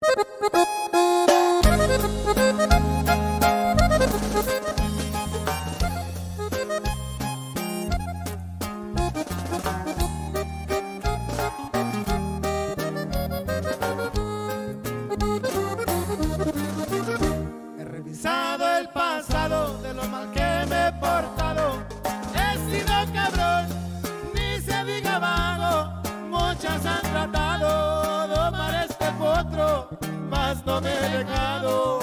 He revisado el pasado de lo mal que me he portado. He sido cabrón, ni se diga vago. Muchas han tratado de domar este potro, mas no me he dejado.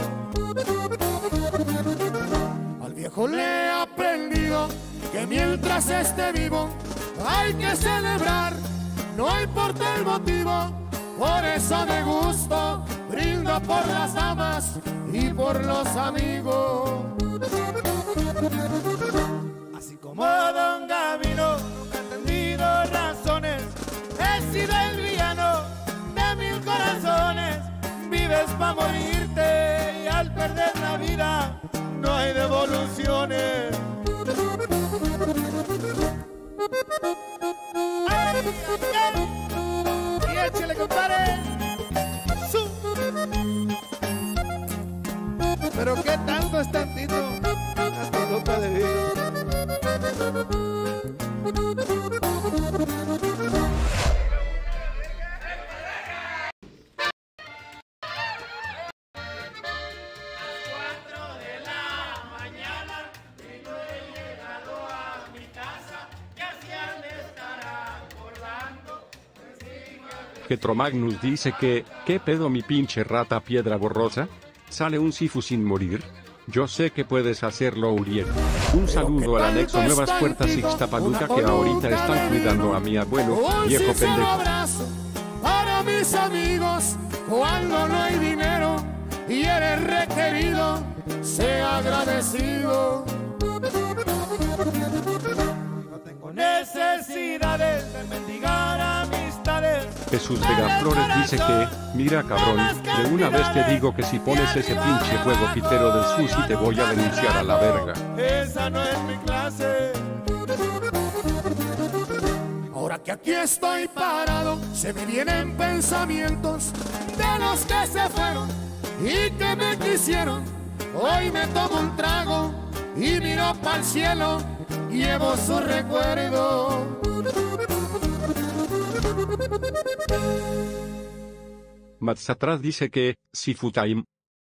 Al viejo le he aprendido que mientras esté vivo hay que celebrar, no importa el motivo. Por eso me gusto, brindo por las damas y por los amigos. Así como Don Gavino, nunca he entendido razones. He sido el villano de 1000 corazones. Vives pa' morirte y al perder la vida no hay devoluciones. ¡Ay, ay, ay! Y échale, compadre. Pero qué tanto es tantito, hasta copa de vino. Getromagnus dice que, ¿qué pedo mi pinche rata piedra borrosa? ¿Sale un Sifu sin morir? Yo sé que puedes hacerlo, Uriel. Un saludo al anexo Nuevas Puertas Ixtapaluca que ahorita están cuidando a mi abuelo, viejo pendejo. Abrazo para mis amigos cuando no hay dinero y eres requerido, sea agradecido. No tengo necesidades de mendigar amistades. Jesús Vega Flores dice que, mira cabrón, de una vez te digo que si pones ese pinche juego pitero del sushi te voy a denunciar a la verga. Esa no es mi clase. Ahora que aquí estoy parado, se me vienen pensamientos de los que se fueron y que me quisieron. Hoy me tomo un trago y miro pa'l cielo, llevo su recuerdo. Matzatras dice que, Sifu Time.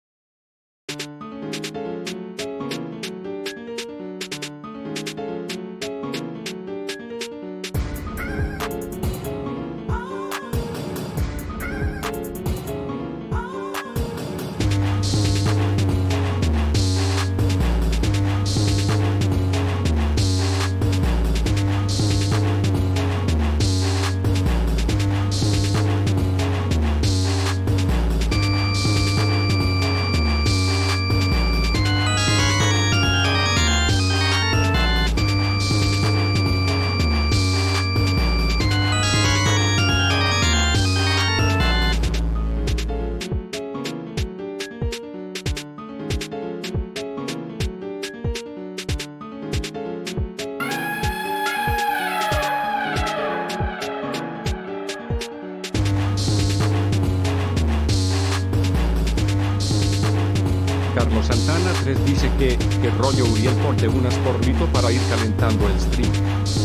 Carlos Santana 3 dice que rollo Uriel, ponte unas porrito para ir calentando el stream.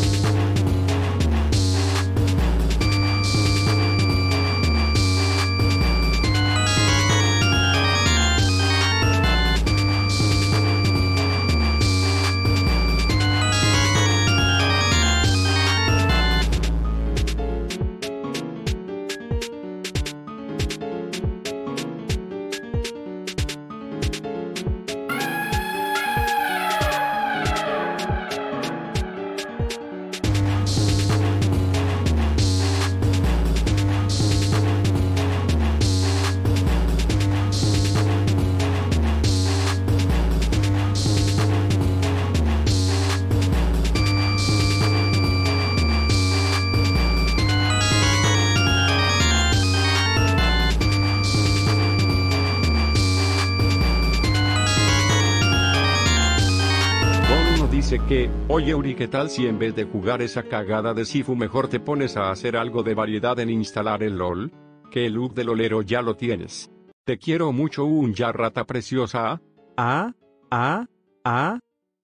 Dice que, oye Uri, ¿qué tal si en vez de jugar esa cagada de Sifu mejor te pones a hacer algo de variedad en instalar el LOL? Que el look del olero ya lo tienes. Te quiero mucho, un ya rata preciosa. Ah, ah, ah.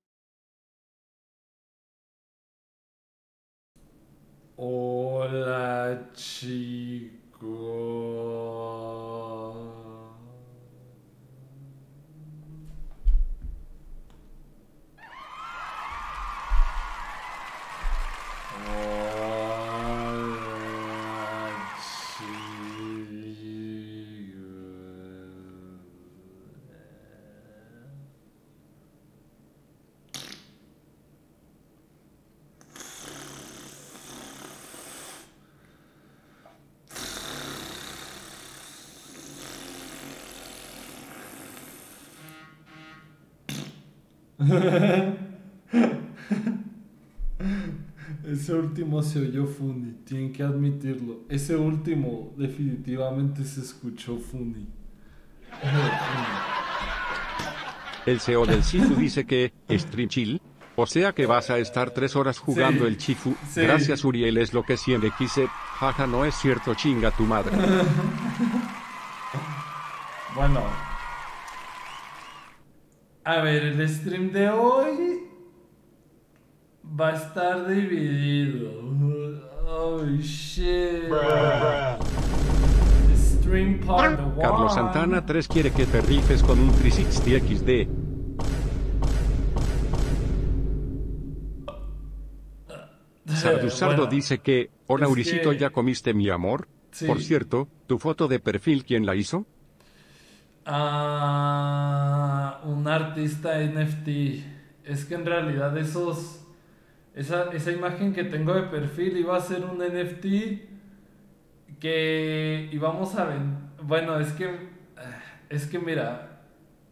Hola, chicos. Hola, ese último se oyó funny, tienen que admitirlo. Ese último definitivamente se escuchó funny. El CEO del Chifu dice que, stream chill. O sea que vas a estar 3 horas jugando Sí, el Chifu. sí. Gracias, Uriel, es lo que siempre quise. Jaja, no es cierto, chinga tu madre. Bueno, a ver, el stream de hoy va a estar dividido. Oh shit. Stream part one. Carlos Santana 3 quiere que te rifes con un 360 XD. Sardusardo Bueno, dice que, hola es Uricito, que- ¿ya comiste mi amor? Sí. Por cierto, tu foto de perfil, ¿quién la hizo? Un artista NFT. Es que en realidad esa imagen que tengo de perfil iba a ser un NFT que íbamos a ver. Bueno, es que mira,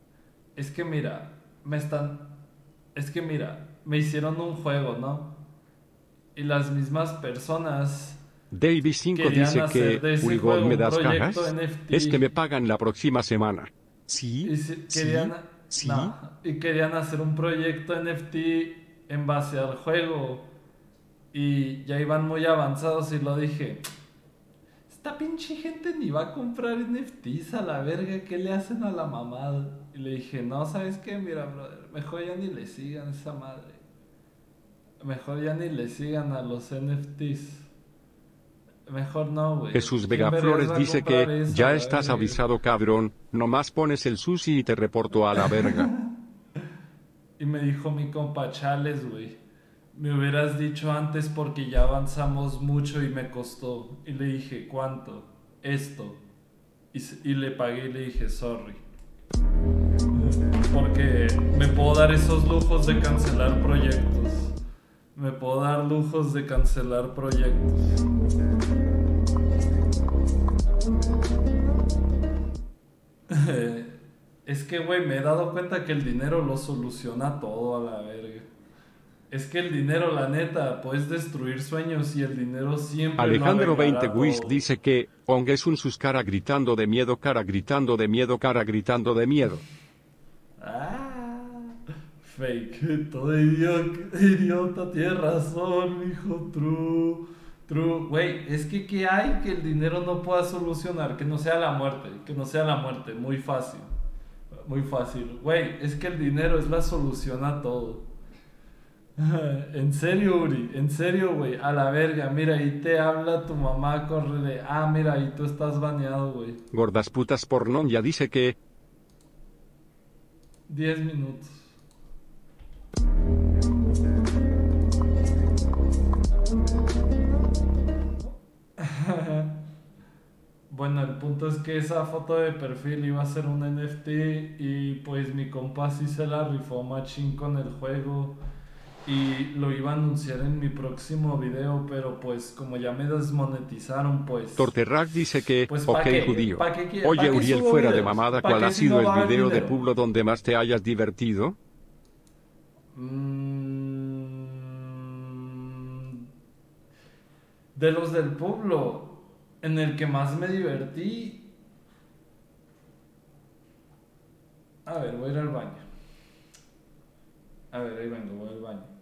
me están, es que mira, me hicieron un juego, ¿no? Y las mismas personas Davy 5 querían dice hacer que, de ese Urigod, juego ¿me un das proyecto cajas? NFT. Es que me pagan la próxima semana. ¿Sí? Y ¿Sí? querían, ¿Sí? no, y querían hacer un proyecto NFT en base al juego. Y ya iban muy avanzados y lo dije. Esta pinche gente ni va a comprar NFTs a la verga. ¿Qué le hacen a la mamada? Y le dije, no, ¿sabes qué? Mira, brother, mejor ya ni le sigan esa madre. Mejor ya ni le sigan a los NFTs. Mejor no, güey. Jesús ¿Quién Vega vergas Flores va a dice comprar que, eso a ya la estás verga? avisado, cabrón, nomás pones el sushi y te reporto a la verga. Y me dijo mi compa Chales, güey. Me hubieras dicho antes porque ya avanzamos mucho y me costó. Y le dije, ¿cuánto? Esto. Y le pagué y le dije, sorry. Porque me puedo dar esos lujos de cancelar proyectos. Me puedo dar lujos de cancelar proyectos. Es que, güey, me he dado cuenta que el dinero lo soluciona todo a la verga. Es que el dinero, la neta, puedes destruir sueños y el dinero siempre Alejandro lo 20 arreglará Wish todo. dice que, Ong es un sus cara gritando de miedo, cara gritando de miedo, cara gritando de miedo. Ah, fake, todo idiota, idiota, tienes razón, hijo, true, true. Güey, es que ¿qué hay que el dinero no pueda solucionar? Que no sea la muerte, que no sea la muerte, muy fácil, muy fácil. Güey, es que el dinero es la solución a todo. En serio, Uri, en serio, güey, a la verga, mira, ahí te habla tu mamá, córrele. Ah, mira, ahí tú estás baneado, güey. Gordas putas porno ya dice que, 10 minutos. Bueno, el punto es que esa foto de perfil iba a ser un NFT y pues mi compa sí se la rifó machín con el juego y lo iba a anunciar en mi próximo video, pero pues como ya me desmonetizaron, pues... Torterrack dice que, Pues ok ¿pa' qué? judío. ¿Pa' qué Oye pa' qué Uriel, subo fuera de videos? mamada, ¿Pa' ¿cuál qué ha si no sido el va a haber video de dinero? Pueblo donde más te hayas divertido? De los del pueblo, en el que más me divertí. A ver, voy a ir al baño. A ver, ahí vengo, voy al baño.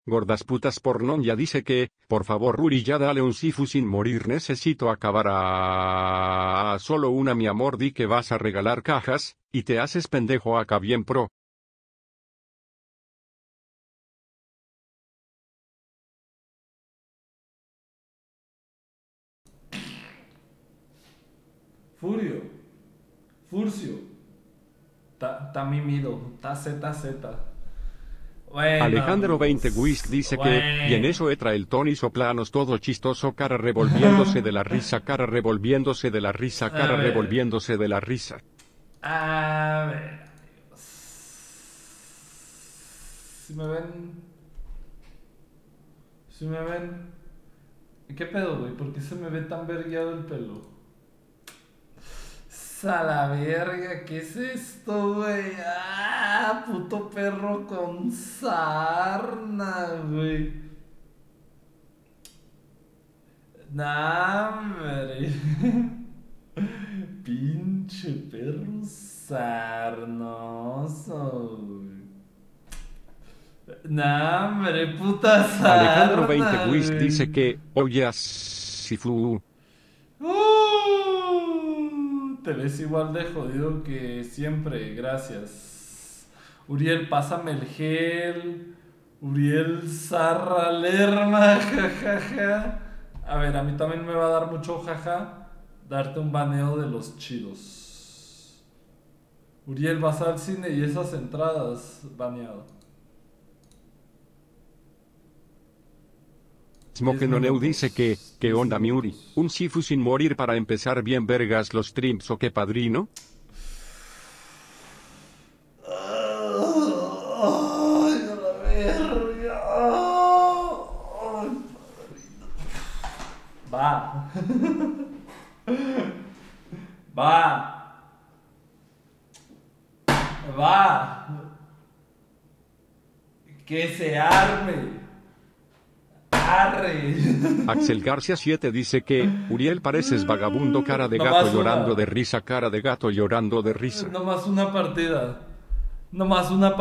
Gordas putas pornón ya dice que, por favor Uri ya dale un sifu sin morir, necesito acabar a solo una, mi amor, di que vas a regalar cajas, y te haces pendejo acá bien pro. Furcio, ta mimido, ta ZZ. Bueno, Alejandro 20 Whisk dice que, y en eso entra el Tony Soplanos todo chistoso, cara revolviéndose de la risa, cara revolviéndose de la risa, cara revolviéndose de la risa. A ver, si me ven, ¿qué pedo, güey? ¿Por qué se me ve tan vergueado el pelo? A la verga, ¿qué es esto, güey? ¡Ah! Puto perro con sarna, güey. Nah, hombre. Pinche perro sarnoso, güey. Nah, hombre, puta sarna. Alejandro 20 Whisk dice que, oye, Sifu. Te ves igual de jodido que siempre, gracias. Uriel, pásame el gel. Uriel Zarra Lerma, jajaja. A ver, a mí también me va a dar mucho jaja darte un baneo de los chidos. Uriel, vas al cine y esas entradas, baneado. Smokenoneu dice que, ¿qué onda mi Uri? ¿Un sifu sin morir para empezar bien vergas los streams o qué, padrino? Ay, a la verga. Va. Va. Que se arme. Arre. Axel García 7 dice que, Uriel pareces vagabundo, cara de gato llorando de risa, cara de gato llorando de risa. Nomás una partida. Nomás una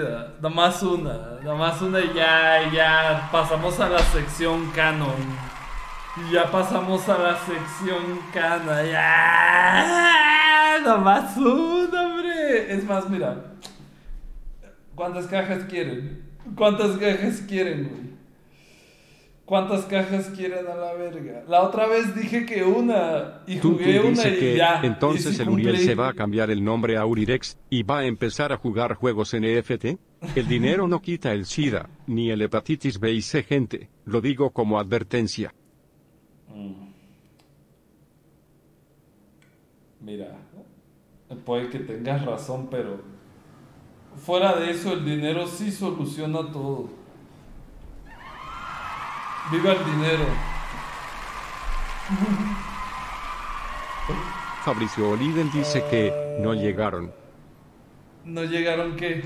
y ya pasamos a la sección canon. Y ya pasamos a la sección cana. Ya. Nomás una, hombre. Es más, mira. ¿Cuántas cajas quieren? Güey? ¿Cuántas cajas quieren a la verga? La otra vez dije que una y jugué una y que ya. Entonces el Uriel se va a cambiar el nombre a Urirex y va a empezar a jugar juegos NFT. El dinero no quita el SIDA, ni el hepatitis B y C, gente. Lo digo como advertencia. Mira, puede que tengas razón, pero fuera de eso el dinero sí soluciona todo. ¡Viva el dinero! Fabricio Oliden dice que no llegaron. ¿No llegaron qué?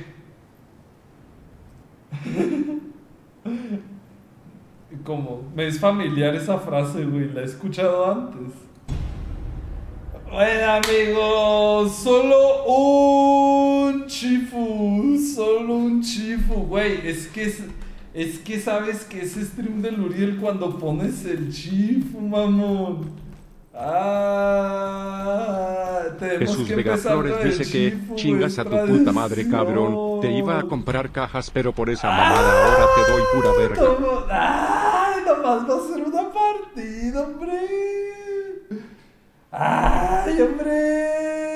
¿Cómo? Me es familiar esa frase, güey. La he escuchado antes. Bueno, amigos, solo un chifu, güey. Es que sabes que ese stream del Uriel cuando pones el chifu, mamón. Tenemos Jesús que Vega empezar Flores con el dice que chifu, chingas a tu tradición. puta madre, cabrón. Te iba a comprar cajas, pero por esa mamada ahora te doy pura verga. Nomás va a ser una partida, hombre. ¡Ay, hombre!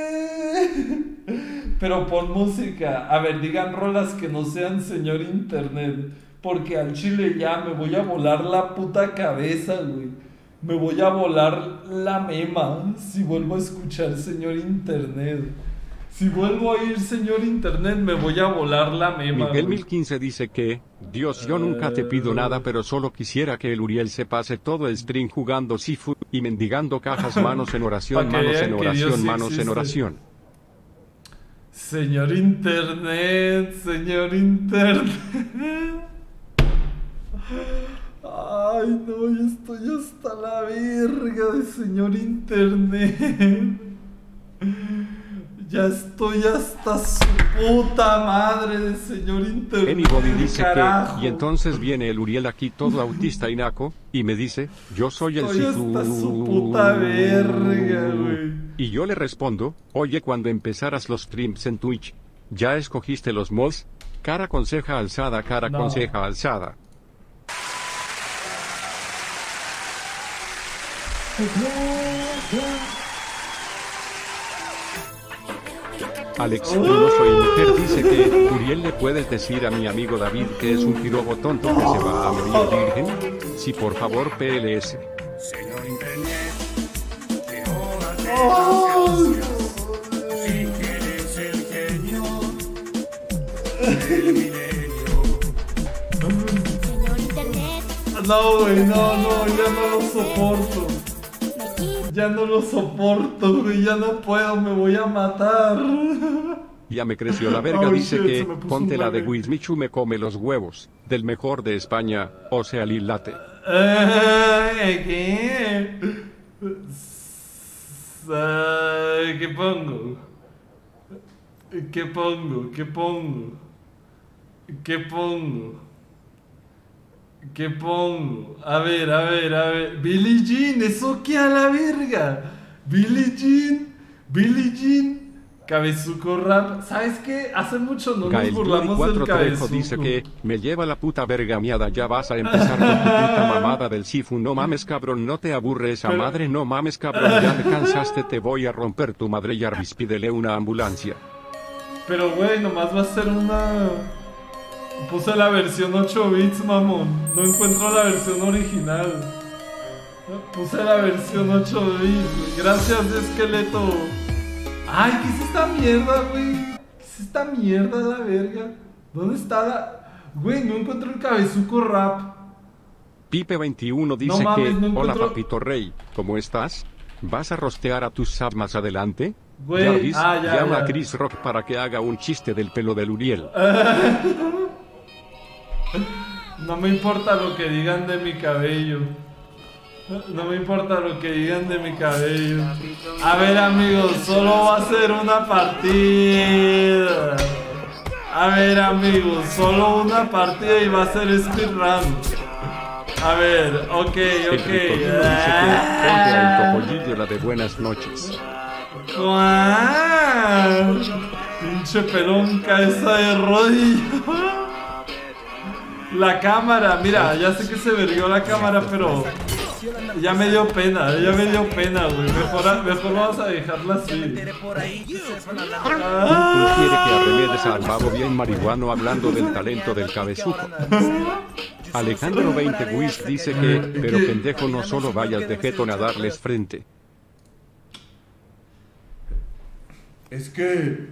Pero pon música. A ver, digan rolas que no sean señor internet. Porque al chile ya me voy a volar la puta cabeza, güey. Me voy a volar la mema si vuelvo a escuchar señor internet. Si vuelvo a ir señor internet, me voy a volar la mema. Miguel güey. 1015 dice que, Dios, yo nunca te pido nada, pero solo quisiera que el Uriel se pase todo el stream jugando Sifu y mendigando cajas, manos en oración, Pa' que manos vean en que Dios oración, sí manos en existe. oración. Señor internet, señor internet. Ay, no, ya estoy hasta la verga de señor internet. Ya estoy hasta su puta madre de señor internet. Anybody dice carajo. que, y entonces viene el Uriel aquí todo autista y naco, y me dice, yo soy el Estoy Sifu. hasta su puta verga, güey. Y yo le respondo, oye, cuando empezaras los streams en Twitch, ¿ya escogiste los mods? Cara con ceja alzada, cara No. con ceja alzada. Alex, yo no soy mujer, dice que, Uriel, ¿le puedes decir a mi amigo David que es un pirobo tonto que se va a morir virgen? Sí, por favor, PLS. Señor Internet, te Oh. si quieres el genio del milenio. Señor Internet, No, güey, no, ya no lo soporto. Ya no lo soporto, güey, ya no puedo, me voy a matar. Ya me creció la verga, Oh, dice shit, que, se me puso ponte un la de meme. Wismichu me come los huevos, del mejor de España, o sea, Lil Late. ¿Qué? ¿Qué pongo? ¿Qué pongo? ¿Qué pongo? ¿Qué pongo? ¿Qué pongo? A ver. Billie Jean, ¿eso qué a la verga? Billie Jean, Cabezuco Rap. ¿Sabes qué? Hace mucho no nos Gael Yuri burlamos 4 del Trejo Cabezuco. dice que, me lleva la puta verga miada, ya vas a empezar con tu puta mamada del Sifu, no mames cabrón, no te aburre esa Pero- madre, no mames cabrón, ya me cansaste, te voy a romper tu madre, Jarvis, pídele una ambulancia. Pero güey, nomás va a ser una... Puse la versión 8 bits, mamón. No encuentro la versión original. Puse la versión 8 bits, güey. Gracias, esqueleto. Ay, ¿qué es esta mierda, güey? ¿Qué es esta mierda, la verga? ¿Dónde está la...? Güey, no encuentro el Cabezuco Rap. Pipe21 dice No mames, que, no hola encuentro- papito rey, ¿cómo estás? ¿Vas a rostear a tus sub más adelante? Güey, Jarvis, ya, llama ya. a Chris Rock para que haga un chiste del pelo del Uriel. No me importa lo que digan de mi cabello. No me importa lo que digan de mi cabello. A ver, amigos, solo va a ser una partida. A ver, amigos, solo una partida y va a ser speedrun. A ver, ok. El Ricolino dice que, ponte al topollillo la de buenas noches. ¡Guau! Pinche pelón, cabeza de rodilla. La cámara, mira, ya sé que se verguió la cámara, pero ya me dio pena, güey. Mejor vamos a dejarla así. Tú quiere que arremedes al babo bien marihuano hablando del talento del cabezuco. Alejandro 20 Wish dice que, pero pendejo no solo vayas de jetón a darles frente. Es que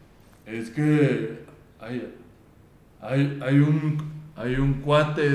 hay un cuate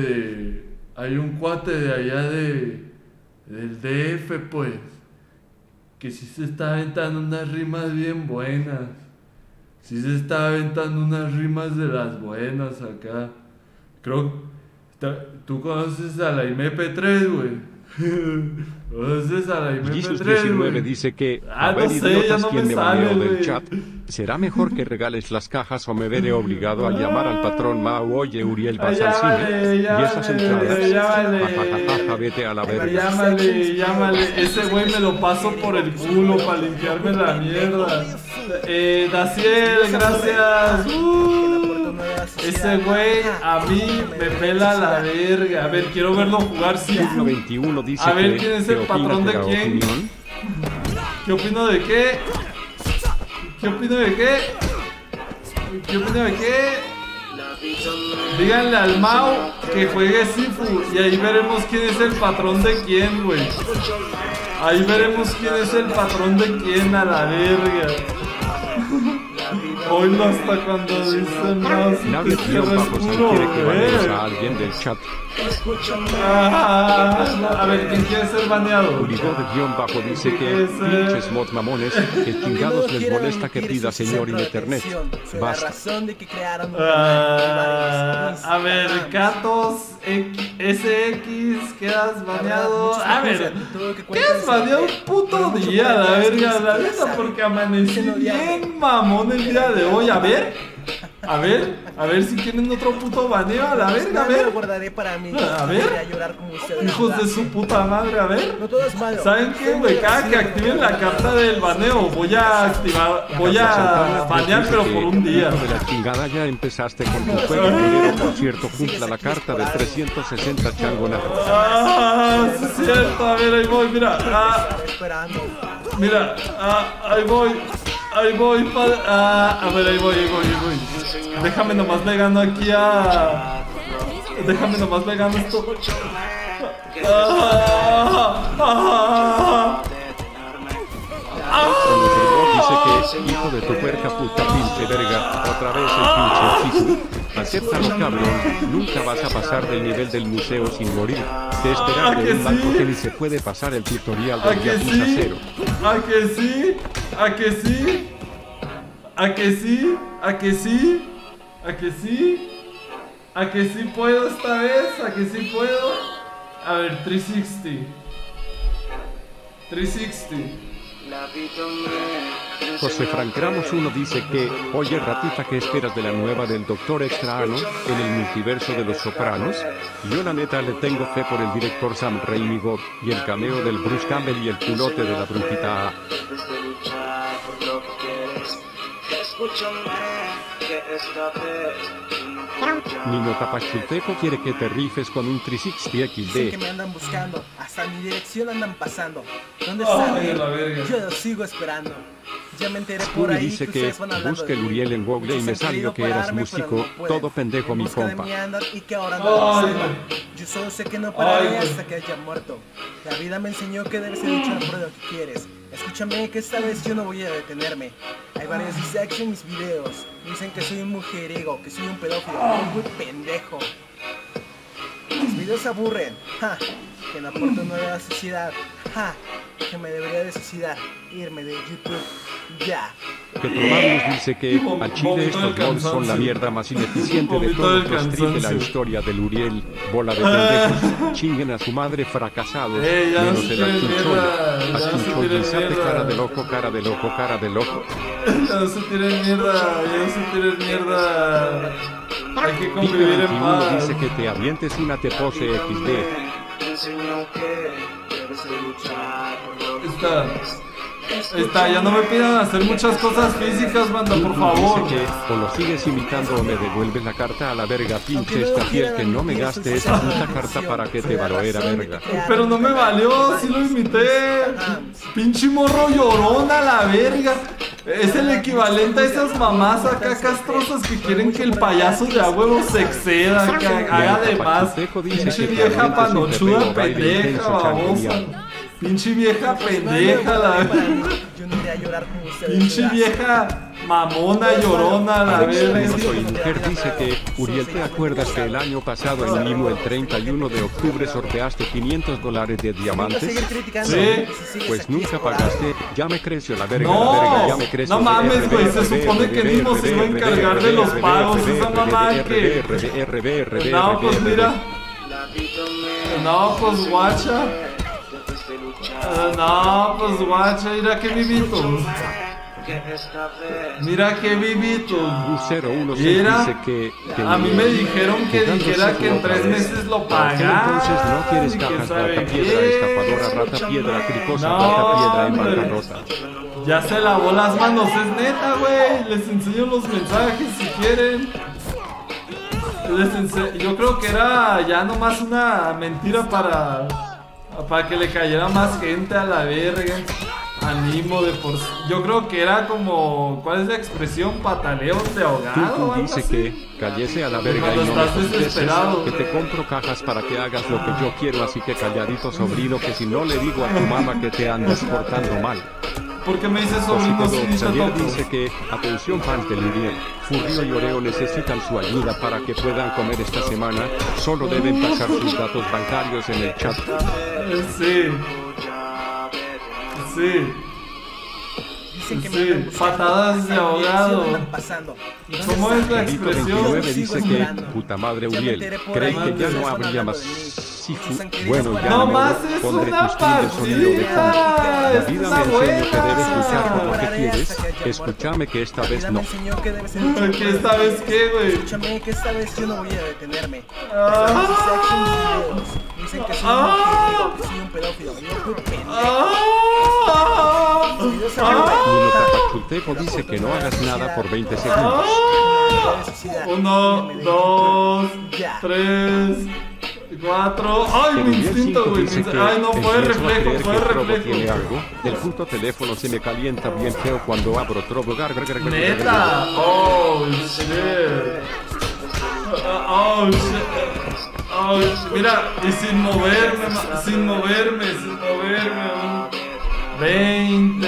de allá del DF, pues, que sí se está aventando unas rimas bien buenas. Sí se está aventando unas rimas de las buenas acá. Creo tú conoces a la IMP3, güey. ¿Conoces a la Jesus IMP3, 19 güey? dice que, Ah, a ver no sé, ya idiotas, no ¿quién me me sale, baneó del güey. chat? ¿Será mejor que regales las cajas o me veré obligado a llamar al patrón Mao? Oye, Uriel, vas al cine. Y esas entradas. Jajajaja, vete a la verga. Llámale. Ese güey me lo paso por el culo para limpiarme la mierda. Daciel, gracias. Ese güey a mí me pela la verga. A ver, quiero verlo jugar Sifu. 21 dice A ver, que, ¿quién es ¿qué el opinas patrón de la quién? opinión? ¿Qué opino de qué? ¿Qué opino de qué? ¿Qué opino de qué? Díganle al Mao que juegue Sifu y ahí veremos quién es el patrón de quién, güey. Ahí veremos quién es el patrón de quién a la verga. Oílo hasta cuando dicen más. Nadie guión bajo San quiere que banees a alguien del chat. A ver, ¿quién quiere ser baneado? Uribor de guión bajo dice que pinches mod mamones, que chingados les molesta que pida señor in internet. Basta. A ver, Catos SX, quedas baneado. A ver, quedas baneado un puto día, la verga, la neta, porque amanecí bien mamón el día de hoy. A ver si tienen otro puto baneo, a la verga, a ver. A ver, hijos de su puta madre, a ver. ¿Saben qué, güey? Cada que activen la carta del baneo, voy a banear, pero por un día. De la chingada, ya empezaste con tu juego primero, por cierto, cumpla la carta de 360 changona. Sí es cierto, a ver, ahí voy, mira. Mira, ahí voy, a ver, ahí voy. Déjame nomás le gano aquí a... Déjame nomás le gano esto. Dice que, hijo de tu puerca puta pinche verga, otra vez el pinche chico. Acéptalo, cabrón, nunca vas a pasar del nivel del museo sin morir. Te esperan de un banco que ni se puede pasar el tutorial del Yakuza 0. ¿A que sí? ¿A que sí? ¿A que sí? ¿A que sí? ¿A que sí? ¿A que sí puedo esta vez? ¿A que sí puedo? A ver, 360. José Frank Ramos 1 dice que, oye ratita, ¿qué esperas de la nueva del Doctor Extraño en el multiverso de los Sopranos? Yo la neta le tengo fe por el director Sam Raimi God y el cameo del Bruce Campbell y el culote de la brujita. Niño Tapachulteco quiere que te rifes con un 360 Dicen que me andan buscando, hasta mi dirección andan pasando. ¿Dónde están? Yo los sigo esperando. Ya me enteré por ahí dice que que ustedes van hablando busque el Uriel en Google y me salió que eras músico, todo pendejo mi compa. Y que ahora no yo solo sé que no pararé hasta que haya muerto. La vida me enseñó que debes luchar por lo que quieres. Escúchame que esta vez yo no voy a detenerme. Hay varios dislikes en mis videos. Dicen que soy un mujeriego, que soy un pedófilo, un muy pendejo. Mis videos aburren, que no aporto nueva a la sociedad, que me debería de suicidar, irme de YouTube, ya. Que Promabius dice que a Chile estos mods son la mierda más ineficiente de todos los streams de la historia del Uriel. Bola de pendejos, chinguen a su madre fracasados, menos el Achunchoya. Achunchoyizate, cara de loco, cara de loco, cara de loco. Ya no se tiren mierda. Hay que convivir en paz. Dice que te avientes una tepose XD. Está, ya no me pidan hacer muchas cosas físicas, banda, por favor. Dice que o lo sigues imitando o me devuelves la carta a la verga, pinche esta fiel que no me gaste esa puta carta para que te valoera verga. Pero no me valió, sí lo imité. Pinche morro llorón a la verga. Es el equivalente a esas mamás acá castrosas que quieren que el payaso de a huevo se exceda, que haga de más. Pinche vieja panochuda pendeja, babosa. Pinche vieja pendeja, la pinche vieja mamona llorona, la verga. Soy mujer dice que, Uriel, ¿te acuerdas que el año pasado en Limo el 31 de octubre sorteaste $500 de diamantes? Sí. Pues nunca pagaste, ya me creció la verga, no, no mames, güey, se supone que Limo se iba a encargar de los pagos, esa mamá que... No, pues mira. No, pues guacha. No, pues guacha, mira que vivitos. Mira que vivitos. Mira, a mí me dijeron que dijera que en 3 meses lo pagara. Entonces no quieres cajas, rata, piedra, estapadora, rata, piedra, cricosa, rata, piedra, en bancarrota. Ya se lavó las manos, es neta, güey. Les enseño los mensajes si quieren. Yo creo que era ya nomás una mentira para que le cayera más gente a la verga. Animo de por... Yo creo que era como... ¿Cuál es la expresión? Pataleos de ahogado. Dice que cállese a la verga cuando y no estás me desesperado, que te compro cajas para que hagas lo que yo quiero, así que calladito sobrino, que si no le digo a tu mamá que te andas portando mal. ¿Por qué me dices sobrino si dice Ayer tonto? dice que, atención fans del Uriel, Furrio y Oreo necesitan su ayuda para que puedan comer esta semana, solo deben pasar sus datos bancarios en el chat. Sí. Sí. Dicen que me Sí, andan buscando. patadas de ¿Qué ahogado. andan pasando? ¿Y dónde ¿Cómo es están? la Elito expresión? 29 dice que, puta madre Ya me Uriel, enteré por creí ahí que ya que no están habría hablando más de mí. Sifu. Muchos han querido Bueno, ya fuera. No me más voy, es pondré una tus sonido de fondo. partida. La Es vida una me enseñó que debes luchar por lo buena. que quieres, escúchame que esta La vez vida no. me enseñó que debe ser luchar ¿Que por esta lo que vez qué, güey? Escúchame que esta vez yo no voy a detenerme. Ah. Dicen que soy un mujeriego, que soy un pedófilo. Y no fui pendejo. ¡Ah! Videos Nuno Tapachulteco dice que no hagas nada por 20 segundos. Uno, dos, 3, 4. ¡Ay, mi Uriel instinto, 5 güey! dice que ¡Ay, no! Fue empiezo a reflejo, creer fue que Trovo tiene reflejo. algo. El puto teléfono se me calienta bien feo cuando abro Trovo. ¡Neta! ¡Oh, shit! ¡Oh, shit! ¡Oh, shit! Mira, y sin moverme. 20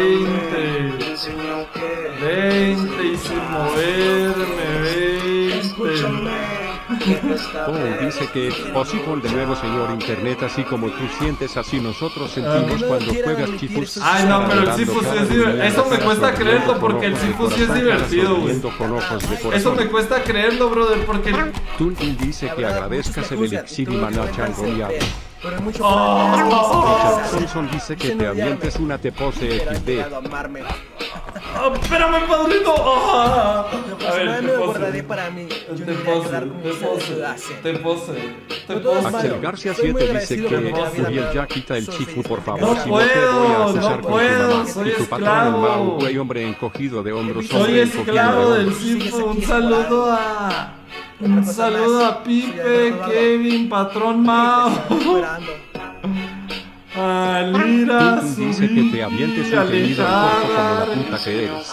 y sin moverme, 20. Oh, dice que, Osipol de nuevo señor internet, así como tú sientes, así nosotros sentimos cuando juegas Chifus. Ay, no, pero el Sifu sí es divertido. Eso me cuesta creerlo porque el Sifu sí es divertido, güey. Eso me cuesta creerlo, brother, porque... Tulkin dice que agradezcas el elixir y maná changoneado. Pero hay mucho Oh. Simpson dice que te avientes una te pose XD. ¡Oh, espérame, padrino! ¡Ah! A ver, me te lo pose. guardaré para mí. Yo Te no iré a pose, llorar como te ustedes pose, lo hacen. te pose, te De todas pose. Axel García Soy muy 7 dice agradecido que porque la vida Uriel me ya ha- quita el soy chifu, por feliz. favor. No Si no te voy a puedo, acusar no con tu puedo, mamá. soy Y tu patrón, el esclavo. Mau, güey, hombre encogido de hombros. Soy hombre encogido esclavo de del hombros. Sifu. Un saludo a... Un saludo a Pipe, Kevin, Patrón Mao, a Lira, Tulkin dice que te avientes un gemido en corto como la puta que eres.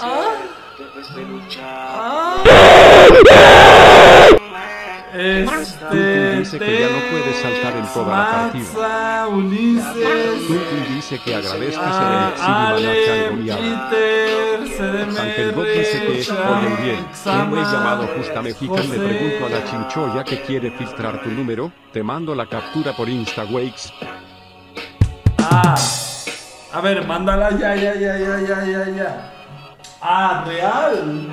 Tulkin dice que ya no puedes saltar en toda la partida. Maxa, Ulises, Tulkin dice que agradezcas el elixir y maná changoneado. Peter, Ángel God dice que, oye Uriel, un güey llamado Justa Xama, Mexican le pregunto a la chinchoya que quiere filtrar tu número, te mando la captura por Instawakes. A ver, mándala ya. Real.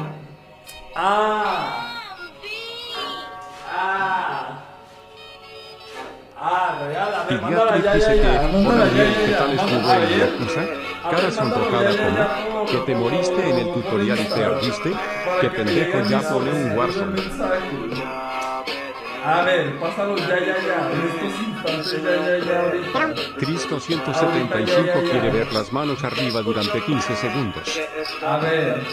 Real. A ver, mándala Pediatric dice que, Mándala hola Uriel, ¿qué ya. tal estuvo A en ver. Yakuza? Cara sonrojada como, que te moriste en el tutorial y te ardiste, que pendejo ya pone un Warzone. A ver, pásalo ya. En estos instantes, ya, ahorita. Cristo 175 quiere ver las manos arriba durante 15 segundos. A ver.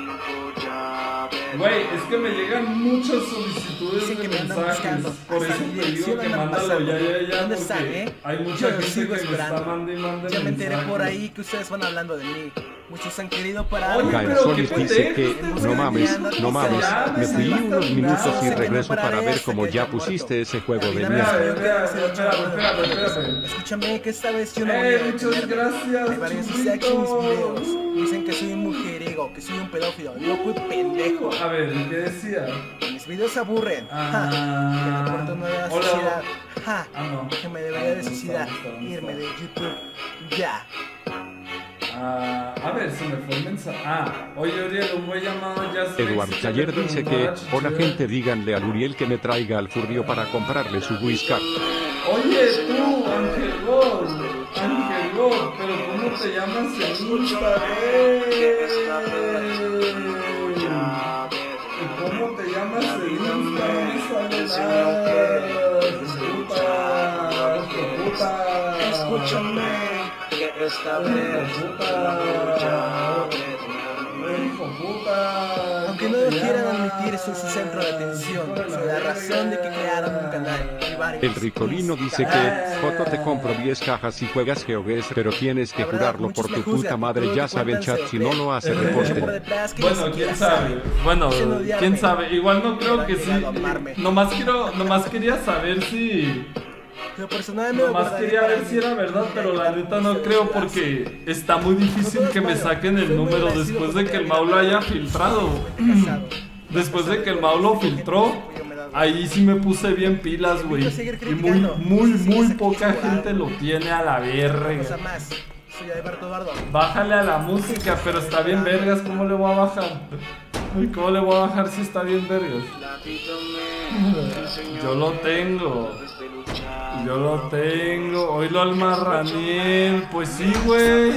Güey, es que me llegan muchas solicitudes Dicen que de me andan mensajes. buscando. Por Hasta eso mi te digo dirección que andan mándalo pasando. ya. ¿Dónde Porque están, hay mucha Yo lo gente sigo que me está esperando. mande Ya me enteré mensajes. por ahí que ustedes van hablando de mí. Muchos han querido parar. Oye, Gael pero Solis qué dice pendejo que, este no güey. mames, me fui Ya, unos minutos y Sé que no regreso para pararé ver hasta cómo que ya haya pusiste muerto. ese juego La de vida me mierda. enseñó que debe ser luchar por lo que Espérame. quieres. Escúchame que esta vez yo no voy a Muchas detenerme. gracias, Hay varios Chupito. dice en mis videos. Dicen que soy un mujeriego, que soy un pedófilo, loco y pendejo. A ver, ¿qué decía? Mis videos aburren. Ah. Que me aporto nueva Hola. sociedad. No. Que me debería de suicidar. Irme de YouTube. Ya. A ver, se me fue el mensaje. Oye, Uriel, un güey llamado Jazz Eduard Rex Chayer te dice que, preguntaba, hola Chichero. gente, díganle al Uriel que me traiga al Furrio para comprarle su whisky. Oye, tú, Ángel God, pero ¿cómo te llamas en Instagram? ¿Cómo te llamas en Instagram? Puta. Escúchame. Que esta vez aunque no lo quieran admitir, soy su centro de atención. Soy la razón de que crearon un canal. Y varios. El Ricolino dice que, Joto te compro 10 cajas y juegas GeoGuess, pero tienes que La verdad, jurarlo muchos por me tu juzgan, puta madre, todo ya lo que saben cuentan chat, se si ve. no lo hace Mucho por reporte. detrás que ni Bueno, siquiera quién sabe. Bueno, Dicen odiarme. quién sabe. Igual no creo Pero que han sí. llegado a amarme. Nomás quería saber si Lo personal me lo Nomás guardaré quería para ver mí. si era verdad, pero la neta no creo porque está muy difícil que me saquen el número después de que el Mau lo haya filtrado. Después de que el Mau lo filtró, ahí sí me puse bien pilas, güey. Y muy poca gente lo tiene a la Cosa verga. más. Soy Alberto Eduardo. Bájale a la música, pero está bien vergas, ¿cómo le voy a bajar? ¿Cómo le voy a bajar si está bien vergas? Yo lo tengo. Yo lo tengo. Oílo al Marraniel. Pues sí, güey.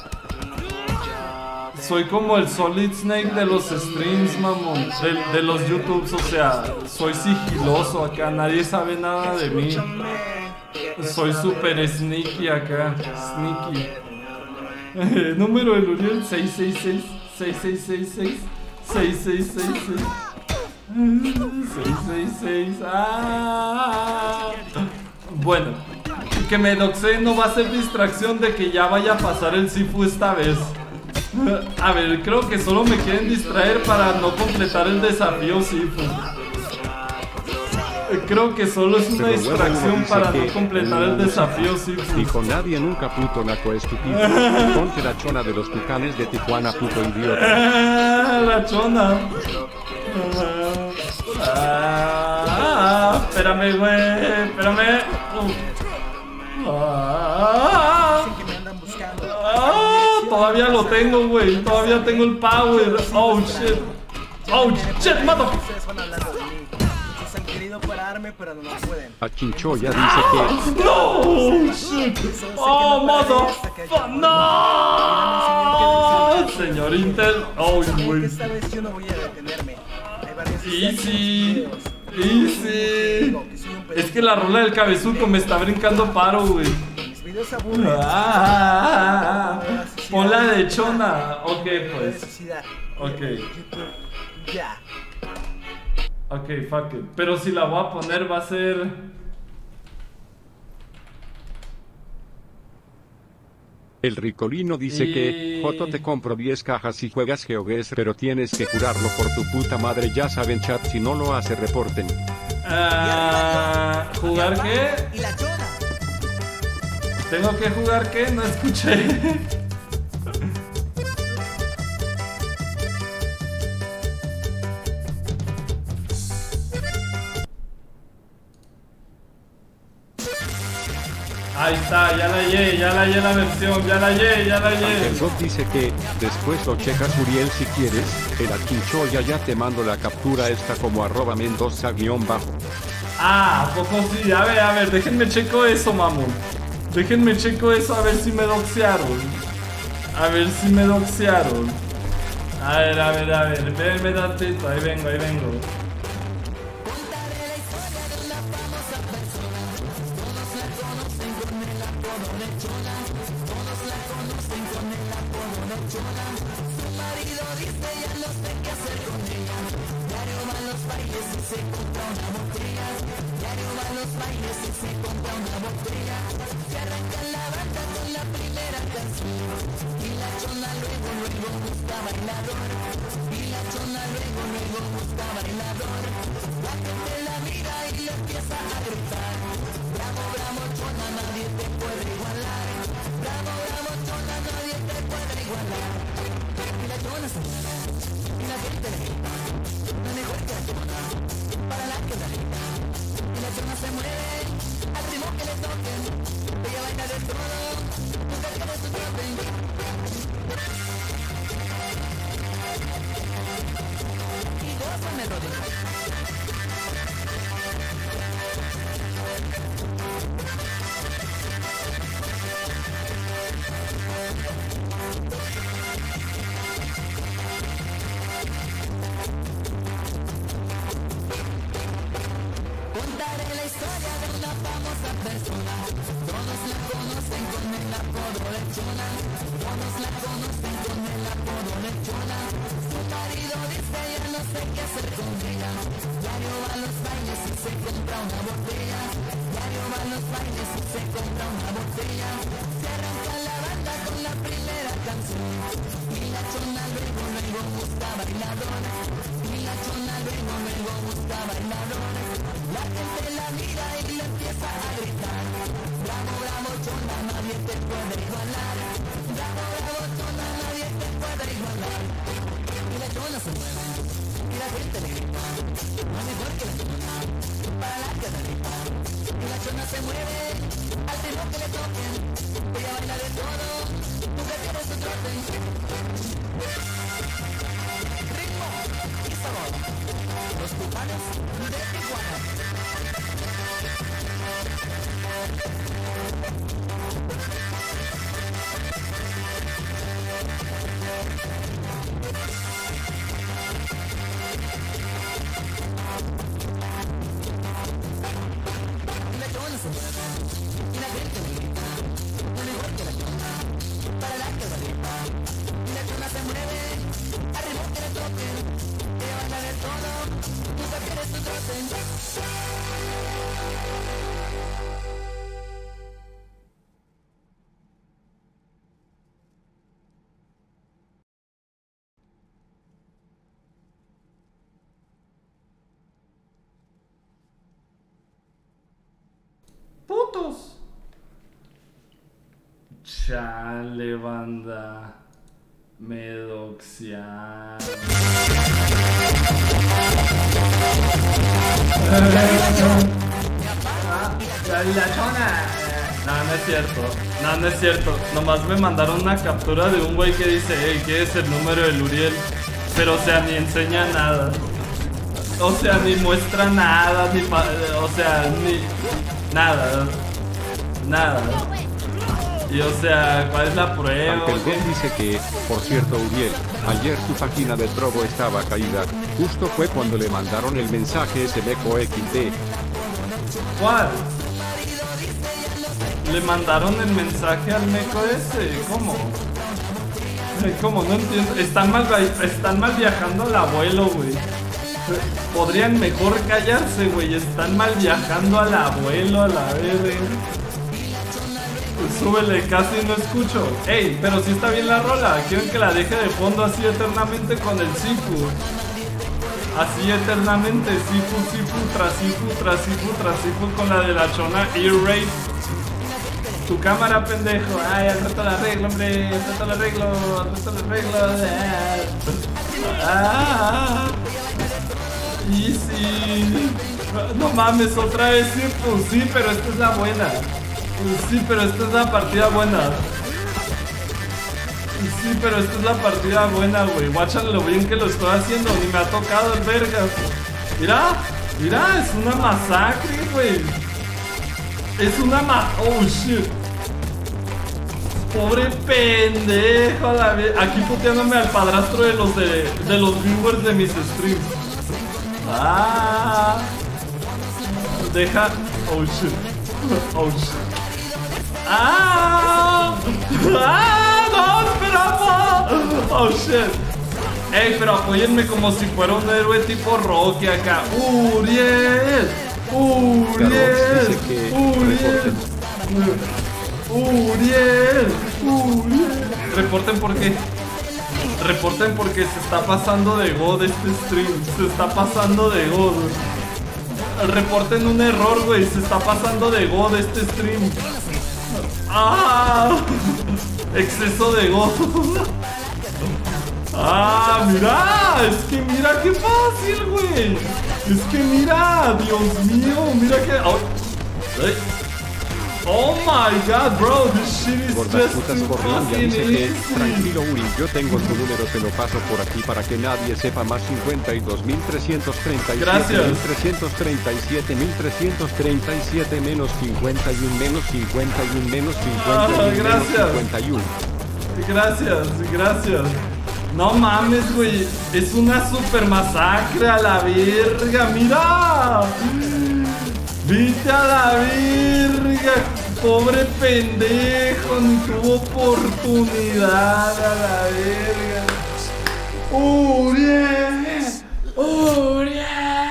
Soy como el Solid Snake de los streams, mamón. De los YouTubes, o sea, soy sigiloso acá. Nadie sabe nada de mí. Soy super sneaky acá. Sneaky. Número del Uriel 666 6666 6666 666. Bueno, que me doxeen no va a ser distracción de que ya vaya a pasar el Sifu esta vez. A ver, creo que solo me quieren distraer para no completar el desafío Sifu. Creo que solo es una Pero luego distracción dice para que no completar el desafío Sifu. Dijo nadie nunca puto naco estúpido. Ponte la chona de los tucanes de Tijuana, puto idiota. La chona. Espérame, güey. Espérame. Dicen que me andan buscando. Todavía lo tengo, güey. Todavía tengo el power. Oh, shit. Oh, shit, motherfucker. Ustedes van hablando de mí. Muchos han querido pararme, pero no pueden. A Chinchoya dice que No, shit. Oh, motherfucker. No. Señor Intel. Oh, Saben que güey. esta vez yo no voy a detenerme. Hay varios Easy. videos. Easy. Digo que soy un Es que la rola del cabezuco me está brincando paro, güey. Mis videos aburren. Pon la de chona. Ok, No hay pues. necesidad. Ok. YouTube. Ya. Ok, fuck it. Pero si la voy a poner va a ser... el Ricolino dice que Joto te compro 10 cajas si juegas GeoGuessr, pero tienes que jurarlo por tu puta madre. Ya saben, chat, si no lo hace reporten. ¿Jugar qué? Y la chona. ¿Tengo que jugar qué? No escuché. Ahí está, ya la hallé la versión, ya la hallé. El Rob dice que después lo checas, Uriel, si quieres. El Chinchoya ya te mando la captura esta como @Mendoza_bajo. ¿A poco sí? A ver, déjenme checo eso, mamón. Déjenme checo eso a ver si me doxearon. A ver. Espérenme tantito, ahí vengo. La gente la mira y le empieza a gritar. Putos. Chale, banda. Me doxiaron. La chona. No, no es cierto. No, no es cierto. Nomás me mandaron una captura de un güey que dice, hey, ¿qué es el número del Uriel? Pero, o sea, ni enseña nada. O sea, ni muestra nada, ni o sea, ni nada. Nada. Y o sea, ¿cuál es la prueba? Aunque el Gon dice que, por cierto, Uriel, ayer su página de Trovo estaba caída. Justo fue cuando le mandaron el mensaje ese Meco XD. ¿Cuál? Le mandaron el mensaje al Meco ese. ¿Cómo? ¿Cómo? No entiendo. Están mal viajando al abuelo, güey. Podrían mejor callarse, güey. Están mal viajando al abuelo, a la verga. Súbele, casi no escucho. Ey, pero si está bien la rola. Quieren que la deje de fondo así eternamente con el Sifu. Así eternamente, Sifu, tras Sifu con la de la chona Ear-Raid. Tu cámara, pendejo. Ay, al rato la arreglo, hombre. Al rato la arreglo. Easy. No mames, otra vez Sifu. Sí, pero esta es la buena. Sí, pero esta es la partida buena. Sí, pero esta es la partida buena, güey. Guáchale lo bien que lo estoy haciendo. Ni me ha tocado el verga. Mira, es una masacre, güey. Es una oh, shit. Pobre pendejo, la vez. Aquí puteándome al padrastro de los viewers de mis streams. Deja. Oh, shit. No, esperaba. Oh shit. Ey, pero apóyenme como si fuera un héroe tipo Rocky acá. Uriel. Reporten porque se está pasando de God este stream. Se está pasando de God. Reporten un error, güey. Se está pasando de God este stream. Exceso de God. Mira. Es que mira qué fácil, güey. Es que mira, Dios mío. Mira que... Oh my god, bro, this shit is Gordas just putas too Gorlandia fucking dice que, easy. tranquilo Uri, yo tengo tu número, te lo paso por aquí para que nadie sepa. Más 52.337, Gracias. 1.337, 1.337, menos 51, menos 51, menos 51, menos Gracias. 51. Gracias. No mames, güey. Es una super masacre a la verga. Mira. Vete a la verga. Pobre pendejo. Ni tuvo oportunidad a la verga. Uriel.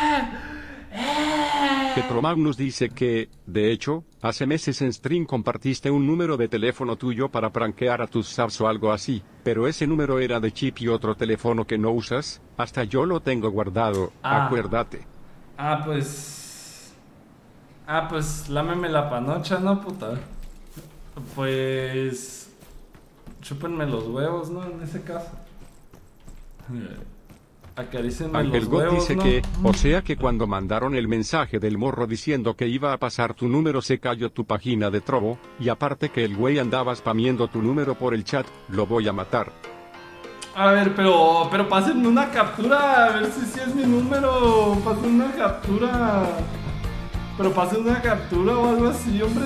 Petromagnus dice que, de hecho, hace meses en stream compartiste un número de teléfono tuyo para prankear a tus subs o algo así, pero ese número era de chip y otro teléfono que no usas. Hasta yo lo tengo guardado, acuérdate. Pues lámeme la panocha, ¿no, puta? Pues... chúpenme los huevos, ¿no? En ese caso. Acarícenme Ángel los God huevos, dice ¿no? que, o sea que cuando mandaron el mensaje del morro diciendo que iba a pasar tu número se cayó tu página de Trovo, y aparte que el güey andaba spameando tu número por el chat, lo voy a matar. A ver, pero pásenme una captura, a ver si es mi número. Pásenme una captura. Pero pásenme una captura o algo así, hombre.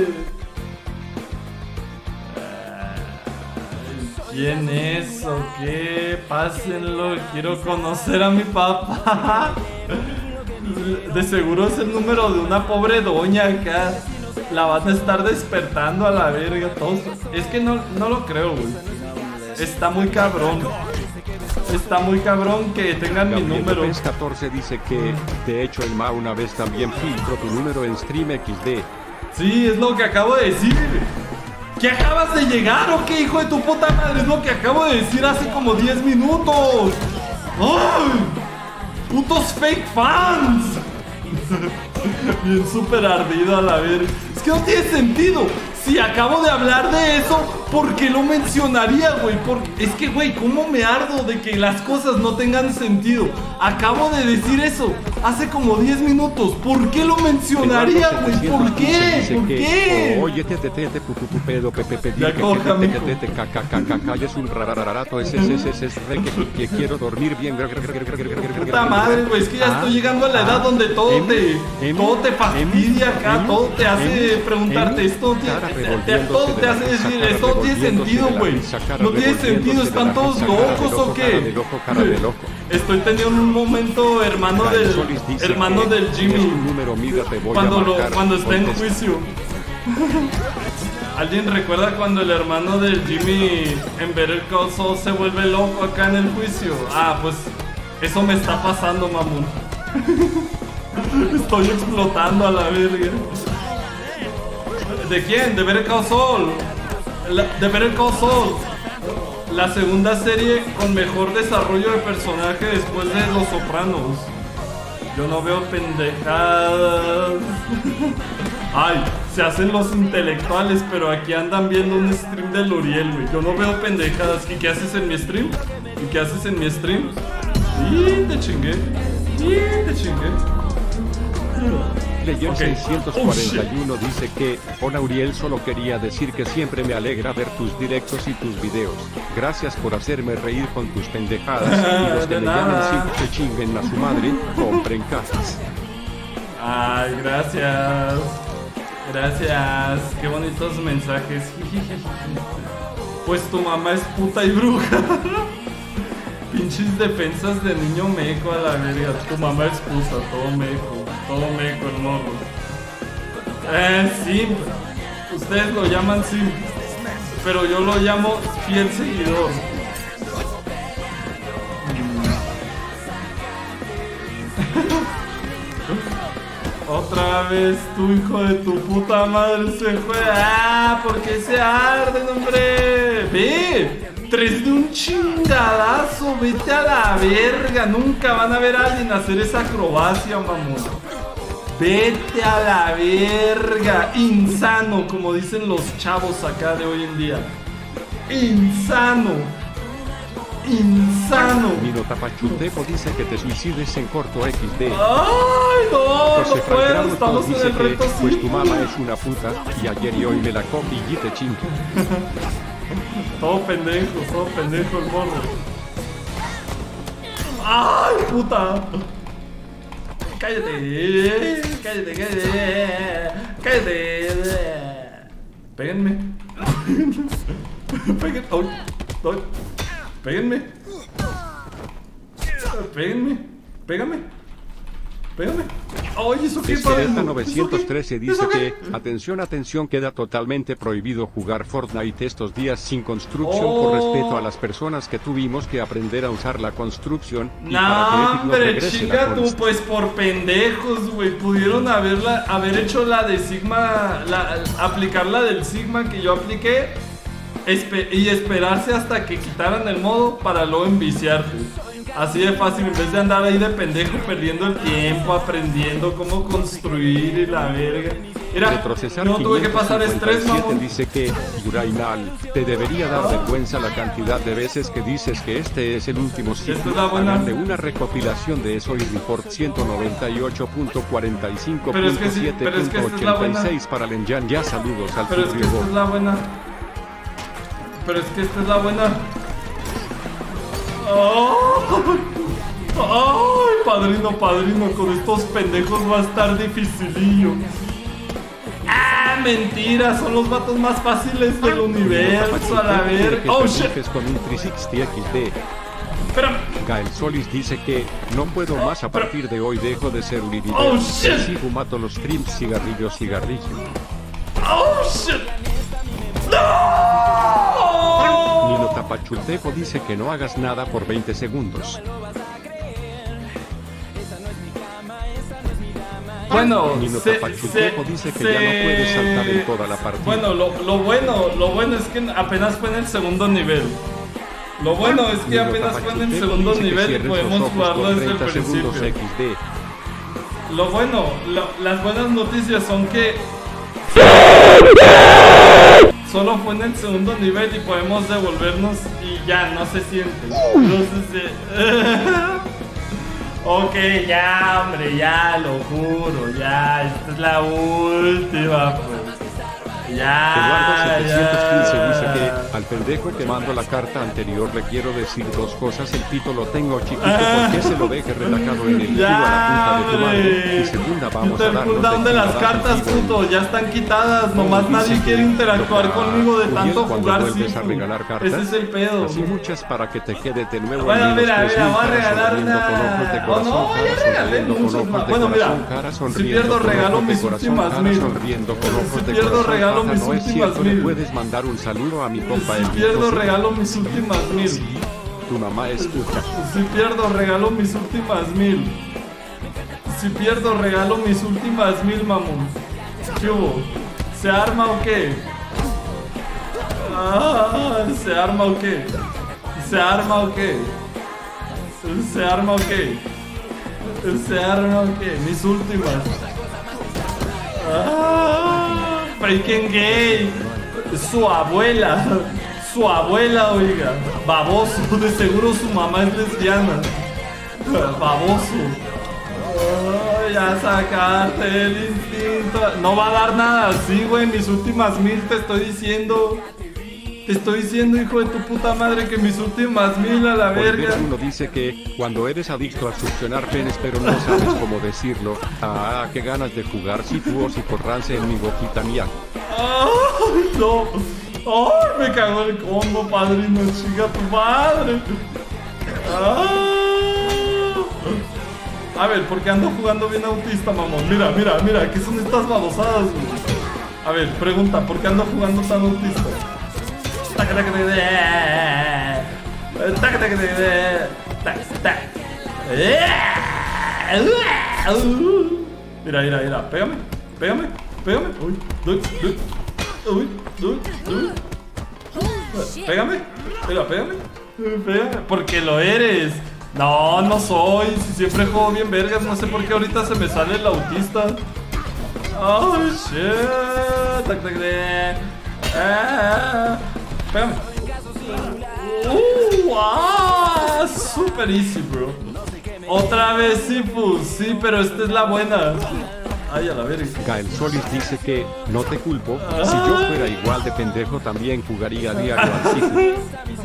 ¿Quién es o qué? Pásenlo, quiero conocer a mi papá. De seguro es el número de una pobre doña acá. La van a estar despertando a la verga todos. Es que no lo creo, güey. Está muy cabrón. Está muy cabrón que tengan mi número. Gabriel 14 dice que, de hecho el Ma una vez también filtró tu número en Stream XD. Sí, es lo que acabo de decir. ¿Qué acabas de llegar o qué, hijo de tu puta madre? Es lo que acabo de decir hace como 10 minutos. ¡Ay! ¡Putos fake fans! Bien súper ardido a la verga. Es que no tiene sentido. Si acabo de hablar de eso, ¿por qué lo mencionaría, güey? Es que, güey, ¿cómo me ardo de que las cosas no tengan sentido? Acabo de decir eso hace como 10 minutos. ¿Por qué lo mencionaría, güey? ¿Por qué? ¿Por qué? Oye, te pedo, pepe, ya coja, mijo. es un rararato, es re que quiero dormir bien. Puta madre, güey, es que ya estoy llegando a la edad donde todo te fastidia acá, todo te hace preguntarte esto, todo te hace decir, esto no tiene sentido, güey. No tiene sentido, ¿están todos locos o qué? Estoy teniendo un momento hermano del Jimmy cuando está en juicio. ¿Alguien recuerda cuando el hermano del Jimmy en Better Call Saul se vuelve loco acá en el juicio? Ah, pues eso me está pasando, mamón. Estoy explotando a la verga. ¿De quién? De Better Call Saul. De Better Call Saul. La segunda serie con mejor desarrollo de personaje después de Los Sopranos. Yo no veo pendejadas. Ay, se hacen los intelectuales, pero aquí andan viendo un stream de L'Uriel, güey. Yo no veo pendejadas. ¿Y qué haces en mi stream? ¿Y qué haces en mi stream? Y te chingué. Leyer 641 dice que, hola Uriel, solo quería decir que siempre me alegra ver tus directos y tus videos. Gracias por hacerme reír con tus pendejadas. Y los que le llamen sin que chinguen a su madre, compren casas. Ay, gracias. Gracias. Qué bonitos mensajes. Pues tu mamá es puta y bruja. Pinches defensas de niño meco a la verga. Tu mamá es puta, todo meco el morro. Sí, ustedes lo llaman simp, pero yo lo llamo fiel seguidor. Otra vez tu hijo de tu puta madre se fue. Ah, ¿por qué se arden, hombre? Ve, 3 de un chingadazo, vete a la verga. Nunca van a ver a alguien hacer esa acrobacia, mamón. Vete a la verga. Insano, como dicen los chavos acá de hoy en día. Insano. Mino Tapachuteco dice que te suicides en corto XD. Ay, no puedo, estamos en el reto. Pues tu mamá es una puta y ayer y hoy me la copy y te chingo. Todo pendejo el morro. ¡Ay, puta! Cállate. Péguenme. Pégame. Oye, eso qué padre. 913 dice que, atención, queda totalmente prohibido jugar Fortnite estos días sin construcción por respeto a las personas que tuvimos que aprender a usar la construcción. No, hombre, chinga tú, pues por pendejos, güey. Pudieron haber hecho la de Sigma, aplicar la del Sigma que yo apliqué y esperarse hasta que quitaran el modo para luego enviciarte. Así de fácil, en vez de andar ahí de pendejo perdiendo el tiempo, aprendiendo cómo construir y la verga. Mira, Retrocesar no tuve que pasar estrés, 557 mamón. dice que, Urainal, te debería dar vergüenza la cantidad de veces que dices que este es el último sitio. Esta es la buena. Háganle una recopilación de eso y report 198.45.7.86 Pero es que esta es la buena. para Lenyan. Ya saludos al Pero es que esta es la buena. Pero es que esta es la buena. Ay, padrino, con estos pendejos va a estar dificilillo. Ah, mentira, son los vatos más fáciles del universo, a la ver. Oh, shit. Con un 360 XD. Espérame. Gael Solis dice que no puedo más a partir de hoy, dejo de ser un video. Oh, shit. Sigo, mato los streams, cigarrillo. Oh, shit. ¡No! Nino Tapachulteco dice que no hagas nada por 20 segundos. Bueno, Nino Tapachulteco dice que ya no puedes saltar en toda la partida. Bueno, lo bueno es que apenas fue en el segundo nivel. Lo bueno es que Nino apenas fue en el Tapachulteco segundo dice que nivel y cierres los podemos ojos jugarlo por desde el 30 segundos principio. XD. Lo bueno, las buenas noticias son que solo fue en el segundo nivel y podemos devolvernos y ya, no se siente. Entonces, ok, ya, hombre, ya, lo juro, ya, esta es la última, pues. Eduardo Ya, 715 dice ya. que al pendejo que mando la carta anterior le quiero decir dos cosas. El pito lo tengo chiquito, ¿por qué se lo deje relajado en el culo a la puta de tu madre? Y segunda, vamos a el darnos cooldown de las cartas, contigo. puto, ya están quitadas. Nomás nadie quiere interactuar conmigo de tanto Cuando jugar vuelves a Sifu. regalar cartas, Ese es el pedo. así muchas para que te quede de nuevo. Bueno, al menos mira, 3000 voy a caras regalar sonriendo una. con ojos de Oh, corazón, no, ya caras regalé sonriendo con muchos ojos más. de Bueno, mira, corazón, caras si sonriendo pierdo con regalo ojos de mis corazón, últimas caras 1000. sonriendo con ojos Si de pierdo corazón, regalo caja, mis no es últimas cierto, le 1000. puedes mandar un saludo a mi compa Si el pierdo Nico, regalo mis últimas 1000. tu mamá escucha. Si pierdo regalo mis últimas 1000. Si pierdo regalo mis últimas 1000, mamón. ¿Qué hubo? ¿Se arma o qué? Ah, ¿se arma o qué? ¿Se arma o qué? ¿Se arma o qué? ¿Se arma o qué? Mis últimas. Ah, freaking gay. Su abuela. Su abuela, oiga. Baboso. De seguro su mamá es lesbiana. Baboso. Oh, ya sacaste el instinto. No va a dar nada así, güey. Mis últimas 1000 te estoy diciendo. Te estoy diciendo, hijo de tu puta madre, que mis últimas 1000 a la verga. Oliver uno dice que cuando eres adicto a succionar penes pero no sabes cómo decirlo, qué ganas de jugar Sifu o Siforrance en mi boquita mía. ¡Ay, no! ¡Ay, me cagó el combo, padrino! ¡Chica tu madre! A ver, porque ando jugando bien autista, mamón. Mira, ¿qué son estas babosadas, güey? A ver, pregunta, ¿por qué ando jugando tan autista? Mira, pégame. Pégame. Pégame. Porque lo eres. No, no soy. Si siempre juego bien vergas, no sé por qué ahorita se me sale el autista. Oh, shit. Pégame. Super easy, bro. Otra vez Sifu. Sí, pero esta es la buena. Ay, a la verga. Gael Solis dice que no te culpo, si yo fuera igual de pendejo también jugaría diario al Sifu.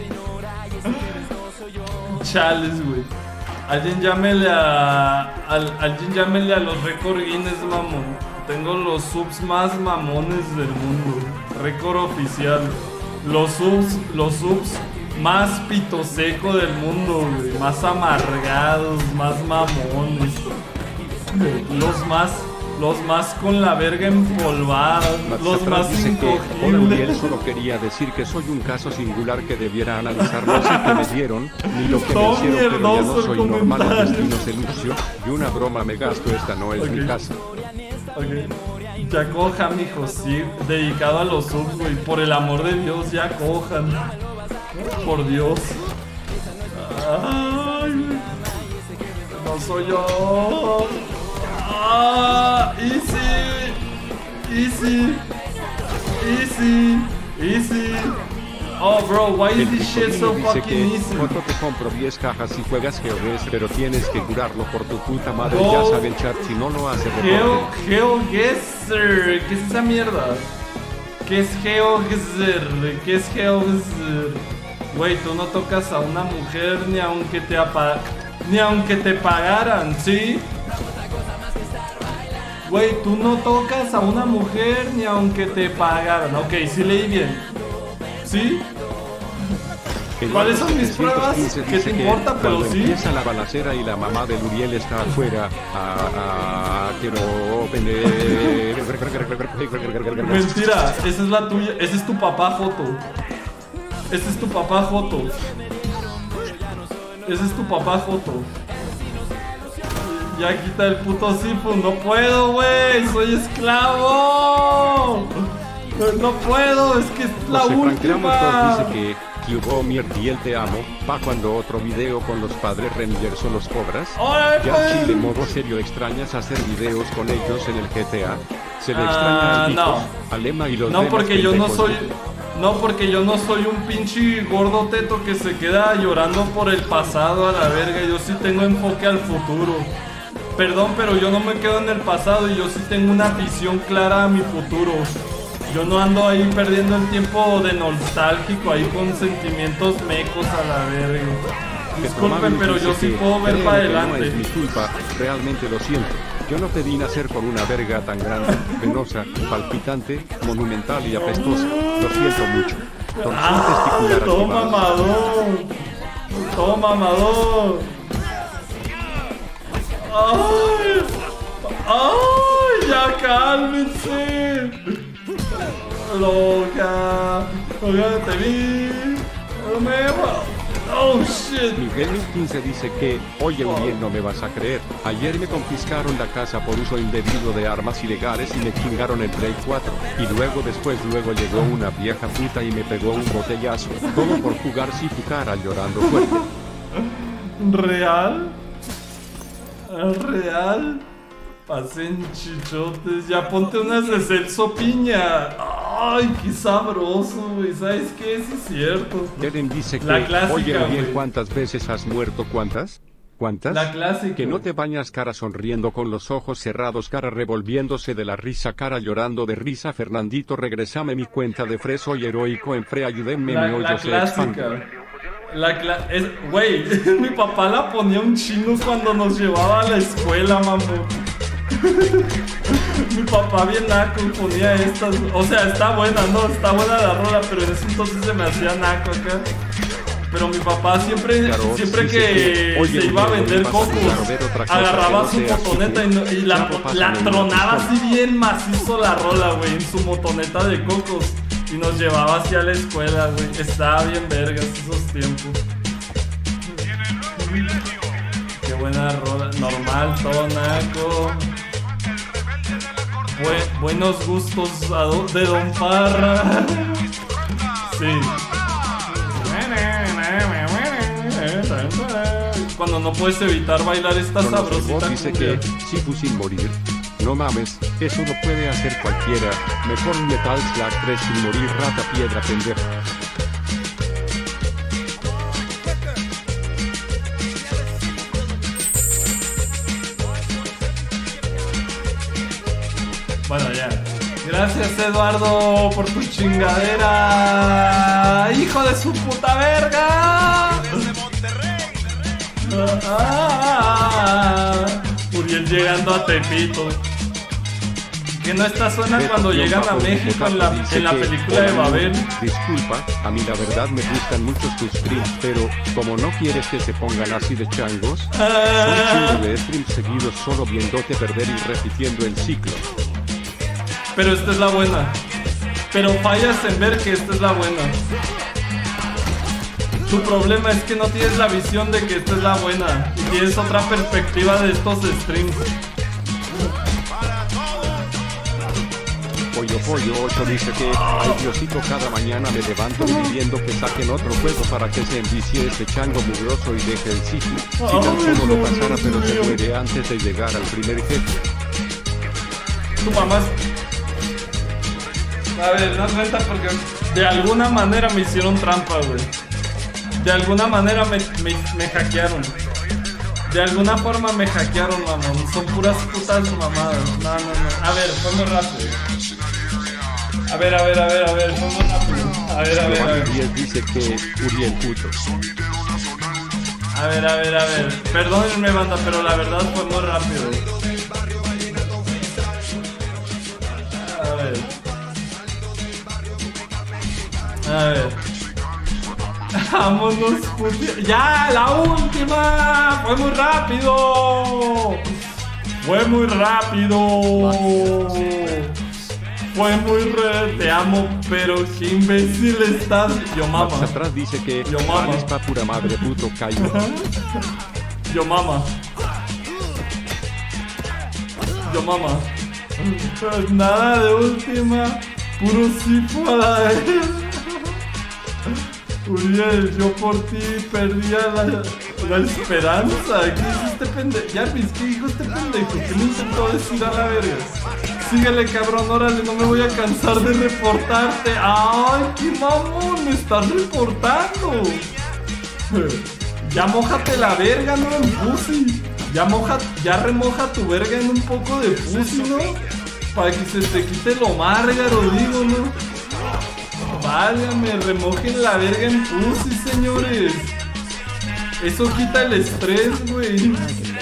Chales, güey. Alguien llámele a los récord Guinness, mamón. Tengo los subs más mamones del mundo. Récord oficial. Los subs más pito seco del mundo, güey. Más amargados, más mamones. Los más con la verga empolvada. Los más dice que, hola Uriel, incogibles. solo quería decir que soy un caso singular que debiera analizar. No sé qué me dieron, ni lo que me Todo hicieron, pero ya no mierdoso el soy normal, el comentario. destino se lució. Y una broma me gasto, esta no es mi Ok. casa. Ok. Ya cojan, mijos, sí. Dedicado a los subs, güey. Por el amor de Dios, ya cojan. Por Dios. Ay, güey. no soy yo. Ah, easy. Oh, bro, why is this shit so fucking easy? Foto te compro 10 cajas si juegas GeoGuessr, pero tienes que curarlo por tu puta madre. Go. Ya saben, chat, si no lo hace GeoGuessr. ¿Qué es esa mierda? ¿Qué es GeoGuessr? Güey, tú no tocas a una mujer ni aunque te pagaran, ¿sí? Güey, tú no tocas a una mujer ni aunque te pagaran. Ok, sí leí bien. ¿Sí? ¿Cuáles son mis pruebas? ¿Qué te importa? Pero sí. Empieza la balacera y la mamá de Uriel está afuera. Quiero Mentira, esa es la tuya. Ese es tu papá Joto. Ese es tu papá Joto. Ya quita el puto Sifu. No puedo, güey. Soy esclavo. No puedo, es que es la última. Dice que hubo Mierdiel te amo. Pa' cuando otro video con los padres Rangers o los cobras. Ya Chile modo serio, extrañas hacer videos con ellos en el GTA. Se le extraña al no. Alema y los No, demás porque yo no pendejos. soy. No, porque yo no soy un pinche gordo teto que se queda llorando por el pasado a la verga. Yo sí tengo enfoque al futuro. Perdón, pero yo no me quedo en el pasado y yo sí tengo una visión clara a mi futuro. Yo no ando ahí perdiendo el tiempo de nostálgico ahí con sentimientos mecos a la verga. Disculpen, pero yo sí puedo ver para adelante. No es mi culpa, realmente lo siento. Yo no te vi nacer con una verga tan grande, venosa, palpitante, monumental y apestosa. Lo siento mucho. Torsión testicular Toma, activada. mamador. ¡Ay! ¡Ya cálmense! Loca, te vi. Oh shit. Miguel 15 dice que, oye Uriel, no me vas a creer. Ayer me confiscaron la casa por uso indebido de armas ilegales y me chingaron el Play 4. Y luego llegó una vieja puta y me pegó un botellazo. Todo por jugar sin tu cara llorando fuerte. ¿Real? ¿Real? Pasen chichotes, ya ponte unas de Celso Piña. Ay, qué sabroso, güey. ¿Sabes qué? Sí es cierto. Eren dice que, La clásica, oye Uriel, güey. ¿cuántas veces has muerto? ¿Cuántas? La clásica. Que no te bañas, cara sonriendo con los ojos cerrados, cara revolviéndose de la risa, cara llorando de risa. Fernandito, regresame mi cuenta de freso y heroico en fre, ayúdenme, mi hoyo se expande. Güey, mi papá la ponía un chingo cuando nos llevaba a la escuela, mamón. Mi papá bien naco ponía estas. O sea, está buena, ¿no? Está buena la rola, pero en ese entonces se me hacía naco acá. Pero mi papá siempre que se iba a vender cocos, agarraba su motoneta y la tronaba así bien macizo la rola, güey, en su motoneta de cocos. Y nos llevaba hacia la escuela, güey. Estaba bien vergas esos tiempos. Qué buena rola. Normal, todo naco. Buenos gustos de Don Parra. Sí. Cuando no puedes evitar bailar esta sabrosita dice cumbia. que, Sifu sin morir. No mames, eso lo puede hacer cualquiera. Mejor Metal Slug 3 sin morir, rata piedra pendejo. Bueno, ya. Gracias, Eduardo, por tu chingadera. ¡Hijo de su puta verga! Uriel llegando a Tepito. Que no está suena cuando llegan a México en la película de Babel. Disculpa, a mí la verdad me gustan mucho tus streams, pero como no quieres que se pongan así de changos, son chingos de streams seguidos solo viéndote perder y repitiendo el ciclo. Pero esta es la buena. Pero fallas en ver que esta es la buena. Tu problema es que no tienes la visión de que esta es la buena y tienes otra perspectiva de estos streams. Pollo 8 dice que, ay Diosito, cada mañana me levanto pidiendo que saquen otro juego para que se envicie este chango mugroso y deje el sitio. Si tan solo lo pasara, pero se muere antes de llegar al primer jefe. Tu mamá. A ver, no cuenta porque de alguna manera me hicieron trampa, güey. De alguna manera me hackearon. De alguna forma me hackearon, mamón. Son puras putas mamadas. No. A ver, fue muy rápido. A ver, fue muy rápido. A ver. Uriel dice que Uriel puto. A ver. Perdónenme, banda, pero la verdad fue muy rápido. A ver. Vámonos, puti. ¡Ya! ¡La última! ¡Fue muy rápido! Te amo, pero qué imbécil estás. Yo mama. Más atrás dice que yo mama. es pa' pura madre puto callo. Yo mama. Nada de última. Puro sifo a la vez. Uriel, yo por ti perdía la esperanza. ¿Qué hizo este pendejo? Jarvis, ¿qué dijo este pendejo? ¿Qué le intentó decir a la verga? Síguele, cabrón, órale, no me voy a cansar de reportarte. ¡Ay, qué mamón! ¡Me estás reportando! Ya mójate la verga, ¿no? En pussy. Ya remoja tu verga en un poco de pussy, ¿no? Para que se te quite lo márgaro, digo, ¿no? Válgame, remojen la verga en pussy, señores. Eso quita el estrés, güey.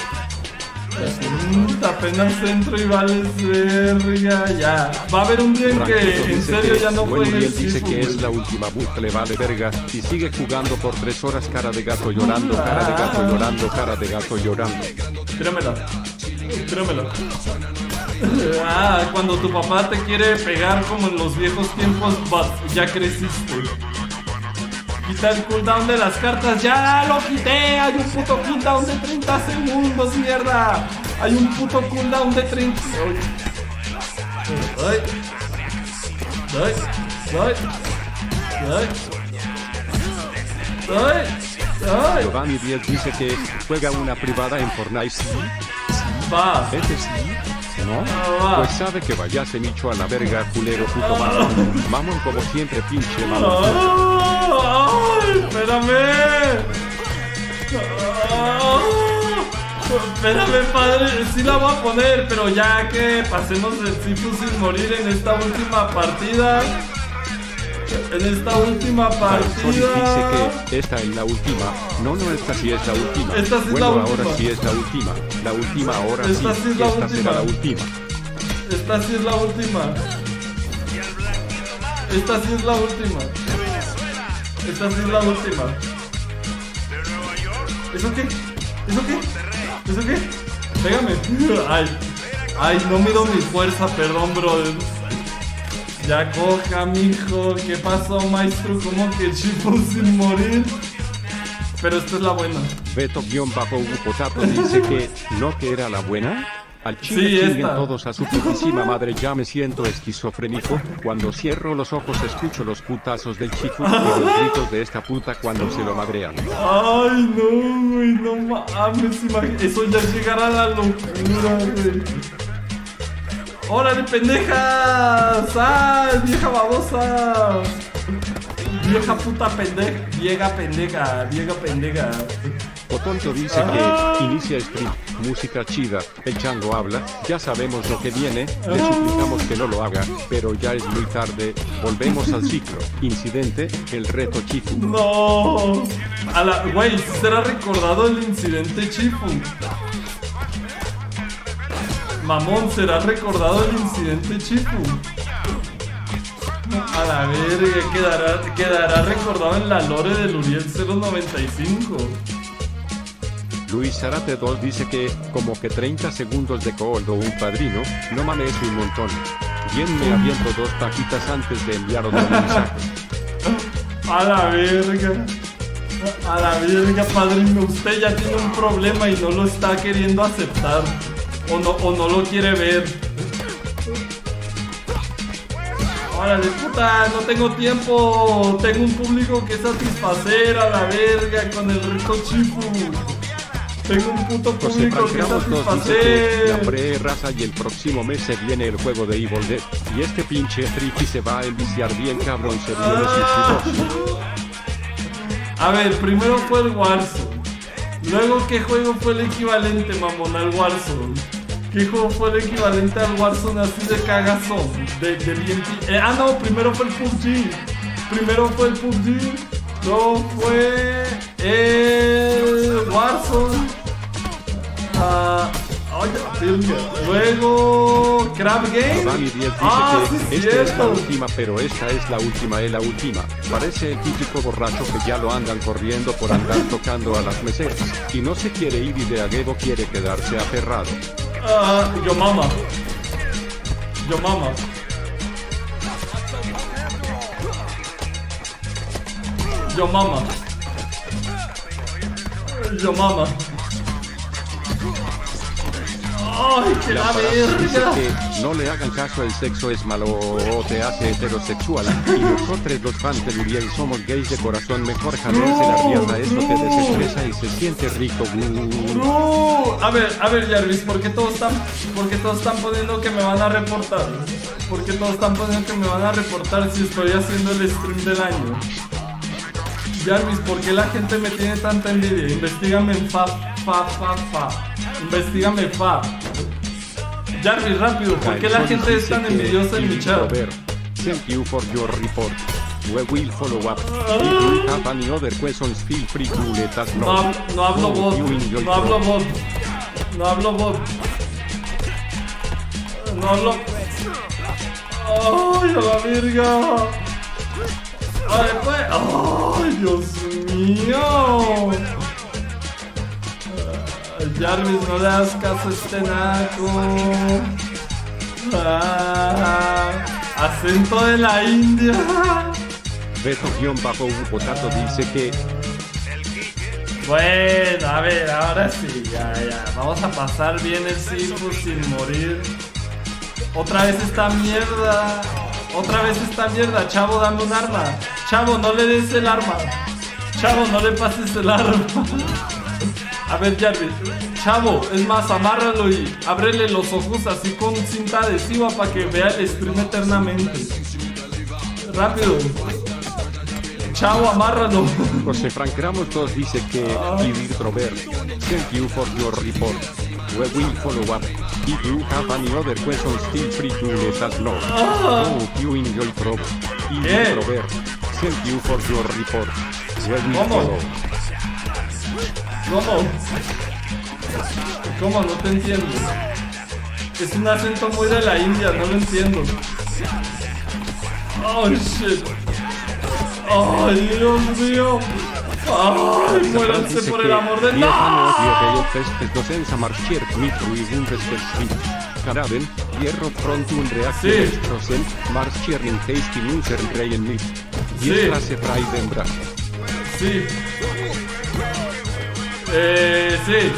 Apenas entro y vales verga. Ya. Va a haber un día en que en serio ya no juegue el dice que es la última boot, le vale verga y sigue jugando por 3 horas. Cara de gato llorando, cara de gato llorando, cara de gato llorando. Tíramela. Cuando tu papá te quiere pegar como en los viejos tiempos, ya creciste. Quita el cooldown de las cartas. ¡Ya lo quité! Hay un puto cooldown de 30 segundos, mierda. Hay un puto cooldown de 30. Giovanni 10 dice que juega una privada en Fortnite. Va. Este sí. ¿No? Pues sabe que vaya se nicho a la verga, culero, puto mamón. Mamón como siempre, pinche mamón. ¡Ay, espérame! Espérame, padre, sí la voy a poner, pero ya que pasemos el Sifu sin morir en esta última partida. Dice que esta es la última. No, esta sí es la última. Esta sí es bueno, la última. Ahora sí es la última. La última, ahora sí. Esta sí es la esta última. será la última. Esta sí es la última. Esta sí es la última. Esta sí es la última. ¿Eso qué? ¿Eso qué? ¿Eso qué? Pégame. Ay, no mido mi fuerza, perdón, brother. Ya coja, mijo. ¿Qué pasó, maestro? ¿Cómo que Chifu sin morir? Pero esta es la buena. Beto-Potato dice que no, que era la buena. Al chile sí, chinguen todos a su putísima madre. Ya me siento esquizofrénico. Cuando cierro los ojos escucho los putazos del Chifu y los gritos de esta puta cuando se lo madrean. Ay, no, güey, no mames. Eso ya es llegar a la locura, güey. ¡Órale, pendejas! ¡Ay, vieja babosa! Vieja puta pendeja. Vieja pendeja. Potonto dice que inicia stream, música chida, el chango habla, ya sabemos lo que viene, le suplicamos que no lo haga, pero ya es muy tarde, volvemos al ciclo, incidente, el reto Chifu. No, güey, será recordado el incidente Chifu. Mamón, será recordado el incidente Chifu. A la verga, quedará recordado en la lore del Uriel 095. Luis Zarate 2 dice que, como que 30 segundos de cooldo un padrino, no mames un montón. Bien me aviento 2 pajitas antes de enviar otro mensaje. A la verga, padrino, usted ya tiene un problema y no lo está queriendo aceptar. O no lo quiere ver. Órale, puta, no tengo tiempo. Tengo un público que satisfacer a la verga con el reto Chifu. Tengo un puto José público que Frank Ramos nos dice que satisfacer. hambre raza y el próximo mes se viene el juego de Evil Dead. Y este pinche friki se va a enviciar bien cabrón, se viene suicidoso. A ver, primero fue el Warzone. Luego, ¿qué juego fue el equivalente, mamón, al Warzone? ¿Qué juego fue el equivalente al Warzone así de cagazón? De BMP. No, primero fue el PUBG. Primero fue el PUBG. Luego fue el Warzone. Luego Crab Game. Dani 10 dice sí, que esta es la cierto. última, pero esta es la última, es la última. Parece el típico borracho que ya lo andan corriendo por andar tocando a las meseras. Y no se quiere ir y de aguevo quiere quedarse aferrado. Yo mama. Yo mama. Yo mama. Yo mama. Ay, que la Lamparas dice verga. que no le hagan caso, el sexo es malo o te hace heterosexual. Y nosotros los fans de Luriel somos gays de corazón, mejor jalarse la pierna, eso te desestresa y se siente rico. A ver, Jarvis, ¿por qué todos están poniendo que me van a reportar? ¿Por qué todos están poniendo que me van a reportar si estoy haciendo el stream del año? Jarvis, ¿por qué la gente me tiene tanta envidia? Investígame en fa. Investígame fa. Jarvis, rápido, ¿por qué la gente es tan envidiosa en mi chat? Thank you for your report. We will follow up. If you have any other questions, feel free to let us know. No hablo Hope bot. you enjoy No hablo pro. bot. No hablo bot. No hablo. ¡Ay, a la verga! ¡Ay, pues! ¡Ay, Dios mío! Jarvis, no le das caso a este naco. Acento de la India. Beto-Potato dice que Bueno, a ver, ahora sí, ya. Vamos a pasar bien el Sifu sin morir. Otra vez esta mierda. Chavo, dame un arma. Chavo, no le des el arma. Chavo, no le pases el arma. A ver, Jarvis. Chavo, es más, amárralo y ábrele los ojos así con cinta adhesiva para que vea el stream eternamente. Rápido. Chavo, amárralo. José Frank Ramos 2 dice que Vivir Trover. Thank you for your report. We will follow up. If you have any other questions, feel free to let us know. Hope you enjoy Trover. ¿Qué? Trover. Thank you for your report. We will ¿Cómo? follow. ¿Cómo? No te entiendo. Es un acento muy de la India, no lo entiendo. Oh shit. Ay, Dios mío. Ay, muéranse por el amor de Dios. Karaben, hierro pronto un Sí. reactor Marchier in hasty munser reyen mit. Sí. Diestrase Freidembra. Sí. Sí.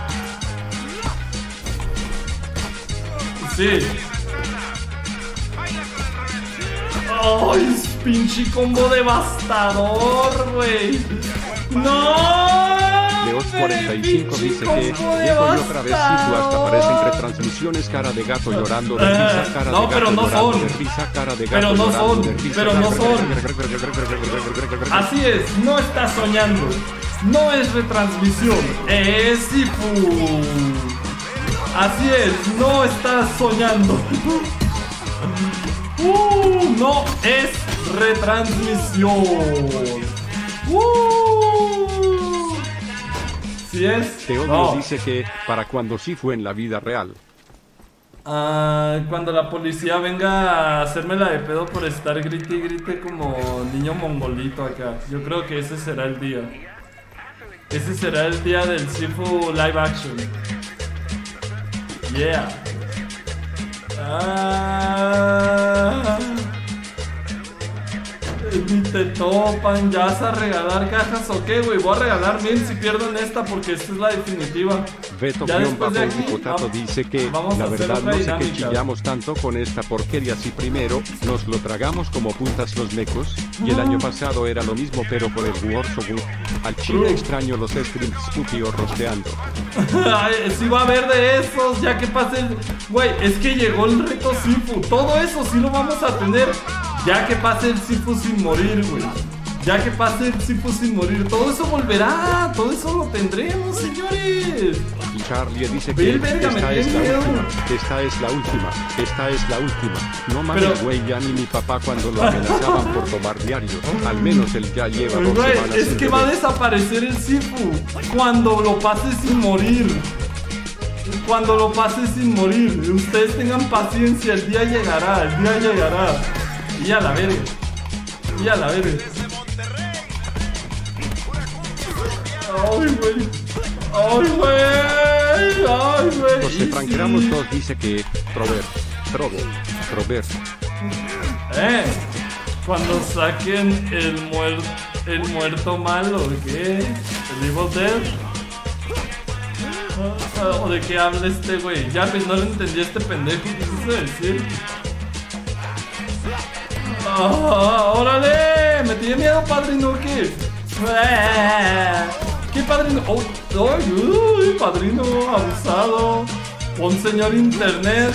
Sí. ¡Ay, pinche combo devastador, güey! ¡No! Leos45 dice que Diego y otra vez Sifu hasta aparecen retransmisiones, cara de gato llorando de risa, cara no, de pero gato no llorando son. de risa, cara de gato Pero no llorando son, de risa, pero no son. son. Así es, no estás soñando. No es retransmisión, es Sifu. Así es, no estás soñando. No es retransmisión. ¿Sí es? Teodio No. dice que para cuando Sifu en la vida real. Cuando la policía venga a hacerme la de pedo por estar grite y grite como niño mongolito acá. Yo creo que ese será el día. Ese será el día del Sifu live action. Yeah. Ni te topan, ¿ya vas a regalar cajas o qué, güey? Voy a regalar 1000 si pierdo en esta porque esta es la definitiva. Ya después de aquí, Potato dice que vamos a la hacer verdad otra no sé qué dinámica. chillamos tanto con esta porquería si primero nos lo tragamos como putas los mecos y el año pasado era lo mismo pero por el Warzone. Al chile extraño los streams Pupi o rosteando. Ay, sí va a haber de esos, ya que pase el... Güey, es que llegó el reto Sifu. Todo eso sí lo vamos a tener, ya que pase el Sifu sin morir, güey. Ya que pase el Sifu sin morir. Todo eso volverá, todo eso lo tendremos, señores. Y Charlie dice Ve que el verga, me esta es tiene la miedo. última, esta es la última, esta es la última. No mames, Pero- güey, ya ni mi papá cuando lo amenazaban por tomar diario. Al menos él ya lleva 2 Güey, semanas es sin que va a beber. desaparecer el Sifu cuando lo pase sin morir. Cuando lo pase sin morir. Ustedes tengan paciencia, el día llegará, el día llegará. Y a la verga. Y a la verga. Ay, güey. Ay, güey. Ay, güey. José Y Frank sí. Ramos 2 dice que Robert. Cuando saquen el muerto malo, ¿qué? ¿El Evil Dead? ¿O de qué habla este güey? Ya, pues no le entendí a este pendejo. ¿Qué quiso decir? ¡Órale! Me tiene miedo, padrino, ¿qué? ¿Qué padrino? ¡Uy, padrino! Abusado. Un señor internet.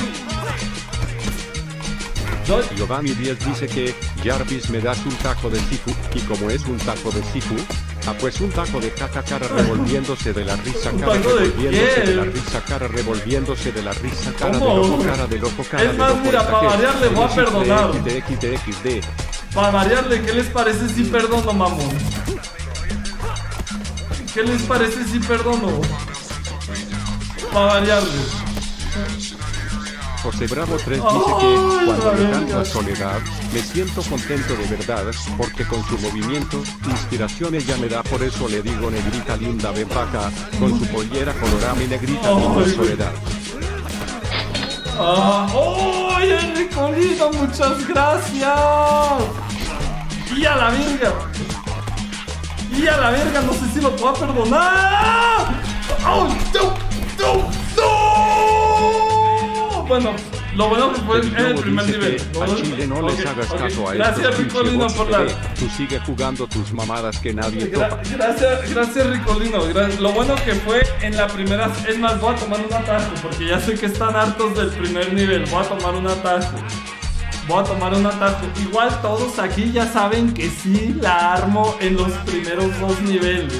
Giovanni 10 dice que Jarvis me das un taco de Sifu y como es un taco de Sifu, pues un taco de caca cara revolviéndose de la risa ¿Un cara taco de revolviéndose qué? de la risa cara revolviéndose de la risa cara de ¿Cómo? loco cara de loco cara Es de más, loco mira, esta para que- variar le voy a XD, perdonar. XD. Para variarle, ¿qué les parece si perdono, mamón? ¿Qué les parece si perdono? Para variarle. José Bravo 3 dice Ay, que cuando la me dan verga. la soledad, me siento contento de verdad, porque con su movimiento, inspiración ella me da, por eso le digo negrita linda ven pa' acá, con su pollera colorada mi negrita Ay, linda güey. soledad. ¡Ay, Enricolino! ¡Muchas gracias! ¡Y a la verga! ¡Y a la verga! No sé si lo puedo perdonar. ¡Ay, no! ¡No! ¡No! Bueno, lo bueno que fue en el primer Dice nivel. que Lo al bueno- Chile no ok, les hagas ok. caso a Gracias, estos Ricolino, pinche por bots, la... bebé. Tú sigue jugando tus mamadas que nadie topa. Gracias Ricolino. Lo bueno que fue en la primera. Es más, voy a tomar un atajo porque ya sé que están hartos del primer nivel. Voy a tomar un atajo. Igual todos aquí ya saben que sí la armo en los primeros 2 niveles.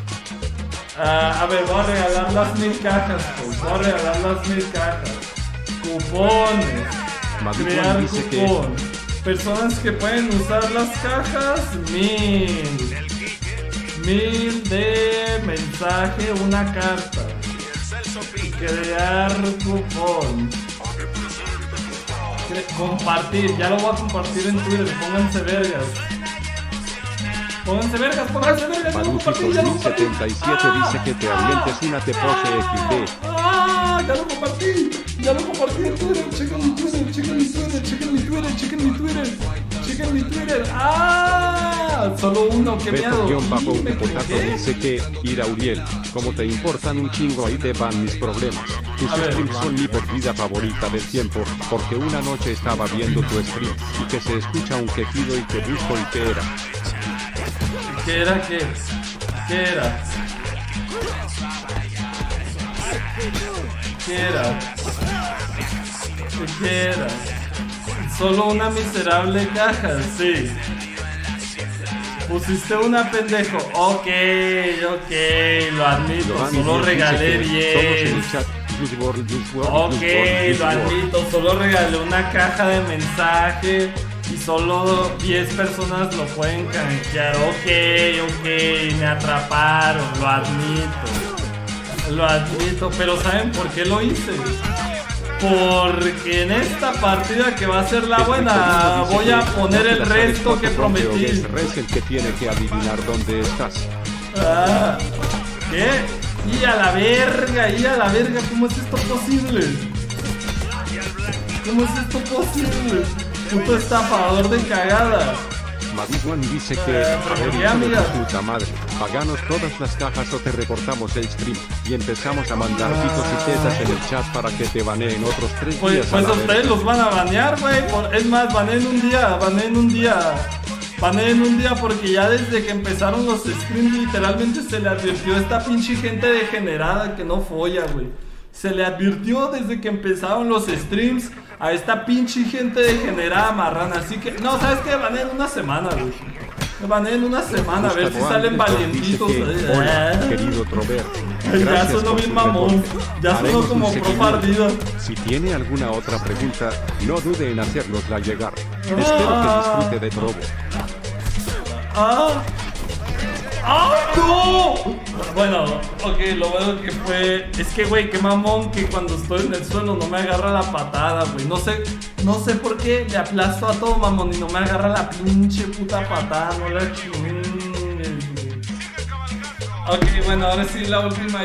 A ver, voy a regalar las 1000 cajas, pues. Voy a regalar las 1000 cajas. Cupones. Madrid Crear dice que cupón. Personas que pueden usar las cajas, 1000. 1000 de mensaje, una carta. Crear cupón. Compartir, ya lo voy a compartir en Twitter. Pónganse vergas. Pónganse vergas, ya lo compartí, ya lo compartí. 77 dice que te avientes una te pose XD. Ya lo compartí en Twitter. Chequen mi Twitter, chequen mi Twitter. Solo uno, qué miedo. Beto-Potato Me equivoqué. dice que, Ira Uriel, como te importan un chingo ahí te van mis problemas. Tus A ver. streams son mi perdida favorita del tiempo, porque una noche estaba viendo tu stream, y que se escucha un quejido y que busco y que era. ¿Qué era qué? ¿Qué era? ¿Qué era? ¿Qué era? Solo una miserable caja, sí. Pusiste una pendejo. Ok, lo admito. Giovanni Solo 10 regalé dice que todos en 10. el chat, use word, Ok, lo admito, solo regalé una caja de mensaje y solo 10 personas lo pueden canjear. Ok, me atraparon, lo admito, pero ¿saben por qué lo hice? Porque en esta partida que va a ser la buena, voy a poner el resto que prometí. Es el que tiene que adivinar dónde estás. ¿Qué? Y a la verga, ¿cómo es esto posible? ¿Cómo es esto posible? Puto estafador de cagada. Madiguan dice que, a ver, ¿qué, hijo de amiga? tu puta madre, paganos todas las cajas o te reportamos el stream. Y empezamos a mandar pitos y tetas en el chat para que te baneen otros 3 Pues, días. pues a la ustedes verga. los van a banear, güey. Es más, baneen un día, baneen un día. Baneen un día porque ya desde que empezaron los streams literalmente se le advirtió a esta pinche gente degenerada que no folla, güey. Se le advirtió desde que empezaron los streams a esta pinche gente degenerada marrana. Así que, no, ¿sabes qué? Baneen una semana, güey. Baneen una semana, a ver si Gustavo salen Andrés valientitos. dice que, hola, querido Trover. Ya Gracias sonó por bien tu mamón. reporte. Ya sonó Haremos como un seguimiento. profardido. Si tiene alguna otra pregunta, no dude en hacérnosla llegar. Espero que disfrute de Trovo. ¡Ah! ¡Ah, no! Bueno, ok, lo bueno que fue... Es que, güey, qué mamón que cuando estoy en el suelo no me agarra la patada, güey. No sé por qué le aplasto a todo, mamón, y no me agarra la pinche puta patada, no la chingues, güey. Ok, bueno, ahora sí la última,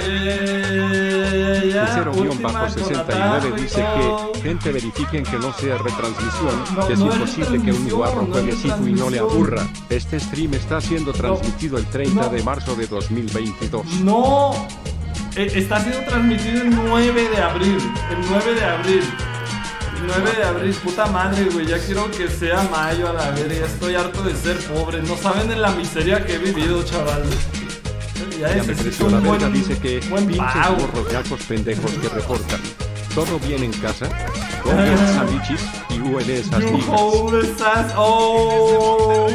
ya. Última con 0-69 atajo y dice todo. que, gente, verifiquen que no sea retransmisión, No, que es no es imposible que un retransmisión, guarro no juegue es Sifu y no le retransmisión. aburra. Este stream está siendo transmitido el 30 no. de marzo de 2022. No, está siendo transmitido el 9 de abril. El 9 de abril. El 9 de abril, puta madre, güey. Ya quiero que sea mayo a la verga. Ya estoy harto de ser pobre. No saben en la miseria que he vivido, chaval. Ya Ya me necesito creció la un verga, buen, dice que buen pinches pago. morros gachos pendejos que reportan. ¿Todo bien en casa? Comen sandwiches y huele esas You ligas. homeless ass. Oh.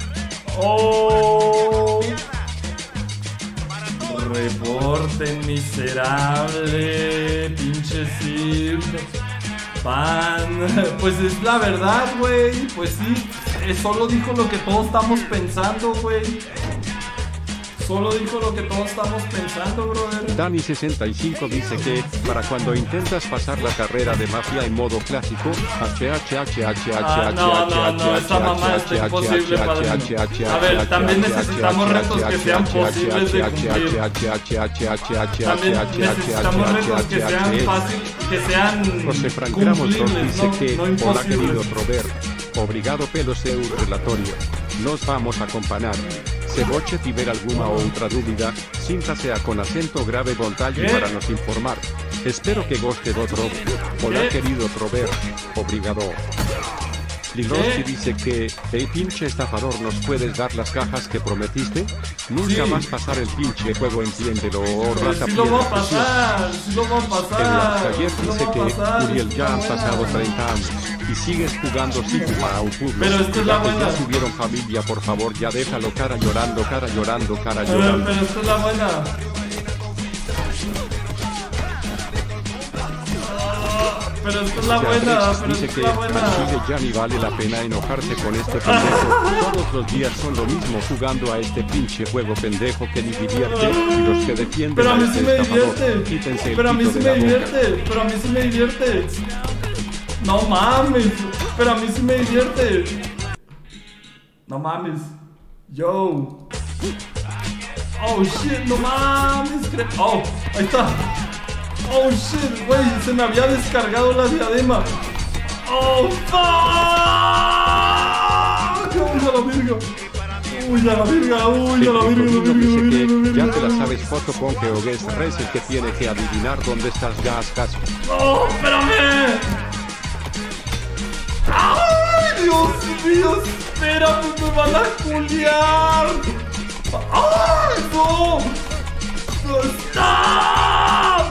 Oh. Reporten miserable. Pinche Sif. Pan. Pues es la verdad, güey. Pues sí. Solo dijo lo que todos estamos pensando, güey. Solo dijo lo que todos estamos pensando, brother. Dani65 dice que, para cuando intentas pasar la carrera de mafia en modo clásico, no, esa mamá está imposible, padre. A ver, también necesitamos retos que sean posibles de cumplir. También necesitamos retos que sean fáciles, que sean José Frank Ramos nos cumplibles, dice que, no hola querido imposibles. Trover, obrigado pelo seu relatorio. Nos vamos a acompañar. Se voce tiver alguna outra dúvida, síntase a con acento grave vontade ¿Qué? para nos informar. Espero que goste do Trovo. Hola ¿Qué? querido Trover, obrigado. Ligroski ¿Qué? dice que, hey pinche estafador, ¿nos puedes dar las cajas que prometiste? Nunca Sí. más pasar el pinche juego, entiéndelo, Pues rata sí lo va a piedra preciosa. pasar, sí lo va a pasar. Ayer sí lo dice va a que, pasar, Uriel, está ya han buena. pasado 30 años y sigues jugando Sifu para un pueblo. Pero esta es la buena. Ya tuvieron familia, por favor, ya déjalo, cara llorando, cara llorando, cara Pero llorando. esta es la buena. Pero esta es la buena, Alexis pero dice esta que es la al buena. chile ya ni vale la pena enojarse con este pendejo. Todos los días son lo mismo jugando a este pinche juego pendejo que ni divierte. Y los que defienden Pero a mí sí este me estafador, divierte. quítense el Pero a mí pito sí de me la boca. divierte. Pero a mí sí me divierte. No mames. Pero a mí sí me divierte. No mames. Yo. Oh shit, no mames. Oh, ahí está. Oh shit, güey, se me había descargado la diadema. Oh fuck. Uy, a la virga. Uy, a la virga, uy, a la virga, El la virga, dice la que virga, ya la te la virga. sabes, foto con que Ogues Rez el que tiene que adivinar dónde estás, gas, gas. ¡Oh, espérame! ¡Ay, Dios mío! ¡Espérame, me van a culiar! ¡Ay, no! ¡No está!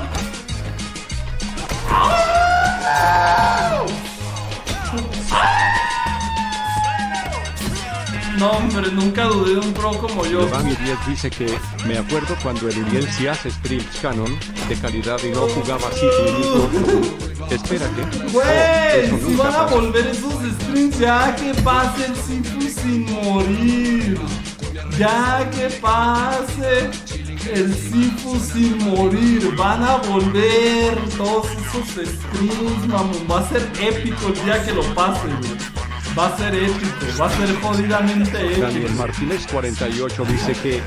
No, hombre, nunca dudé de un pro como yo. Giovanni 10 dice que, me acuerdo cuando el Uriel sí hace streams canon, de calidad y no jugaba así. Espérate. Güey, eso si nunca van a pasa. volver esos streams, ya que pase el Sifu sin morir. Ya que pase el Sifu sin morir. Van a volver todos esos streams, mamón. Va a ser épico el día que lo pase, güey. Va a ser épico, va a ser jodidamente Daniel épico. Martínez 48 dice que,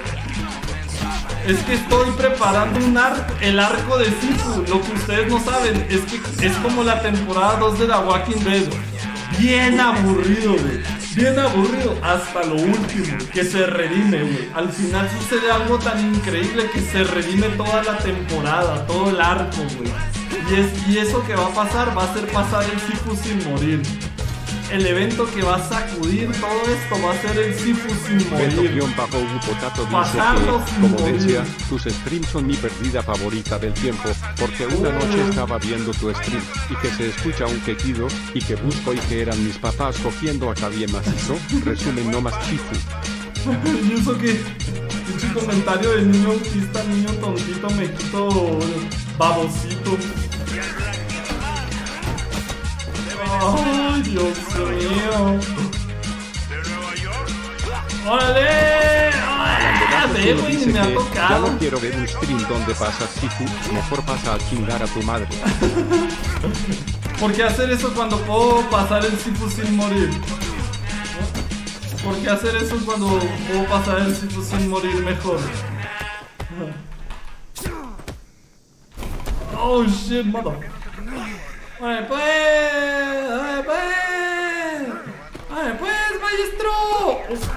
Es que estoy preparando el arco de Sifu. Lo que ustedes no saben es que es como la temporada 2 de The Walking Dead. Bien aburrido, güey. bien aburrido hasta lo último, que se redime, güey. Al final sucede algo tan increíble que se redime toda la temporada, todo el arco, güey. Y eso que va a pasar va a ser pasar el Sifu sin morir. El evento que va a sacudir todo esto va a ser el Sifu sin morir. Beto-Potato dice que, como decía, tus streams son mi perdida favorita del tiempo, porque una noche estaba viendo tu stream, y que se escucha un quejido, y que busco y que eran mis papás cogiendo a Javier macizo, resumen no más Chifu. Y eso que, pinche comentario de niño autista, niño tontito, me quito babosito. Ay, Dios mío. ¡Órale! ¡Órale! Güey, ni me ha tocado. Ya no quiero ver un stream donde pasas Sifu, mejor pasa a chingar a tu madre. ¿Por qué hacer eso cuando puedo pasar el Sifu sin morir? ¿Por qué hacer eso cuando puedo pasar el Sifu sin morir mejor? Oh shit, mother. ¡Ay, pues! ¡Ay, pues! ¡Ay, pues, maestro!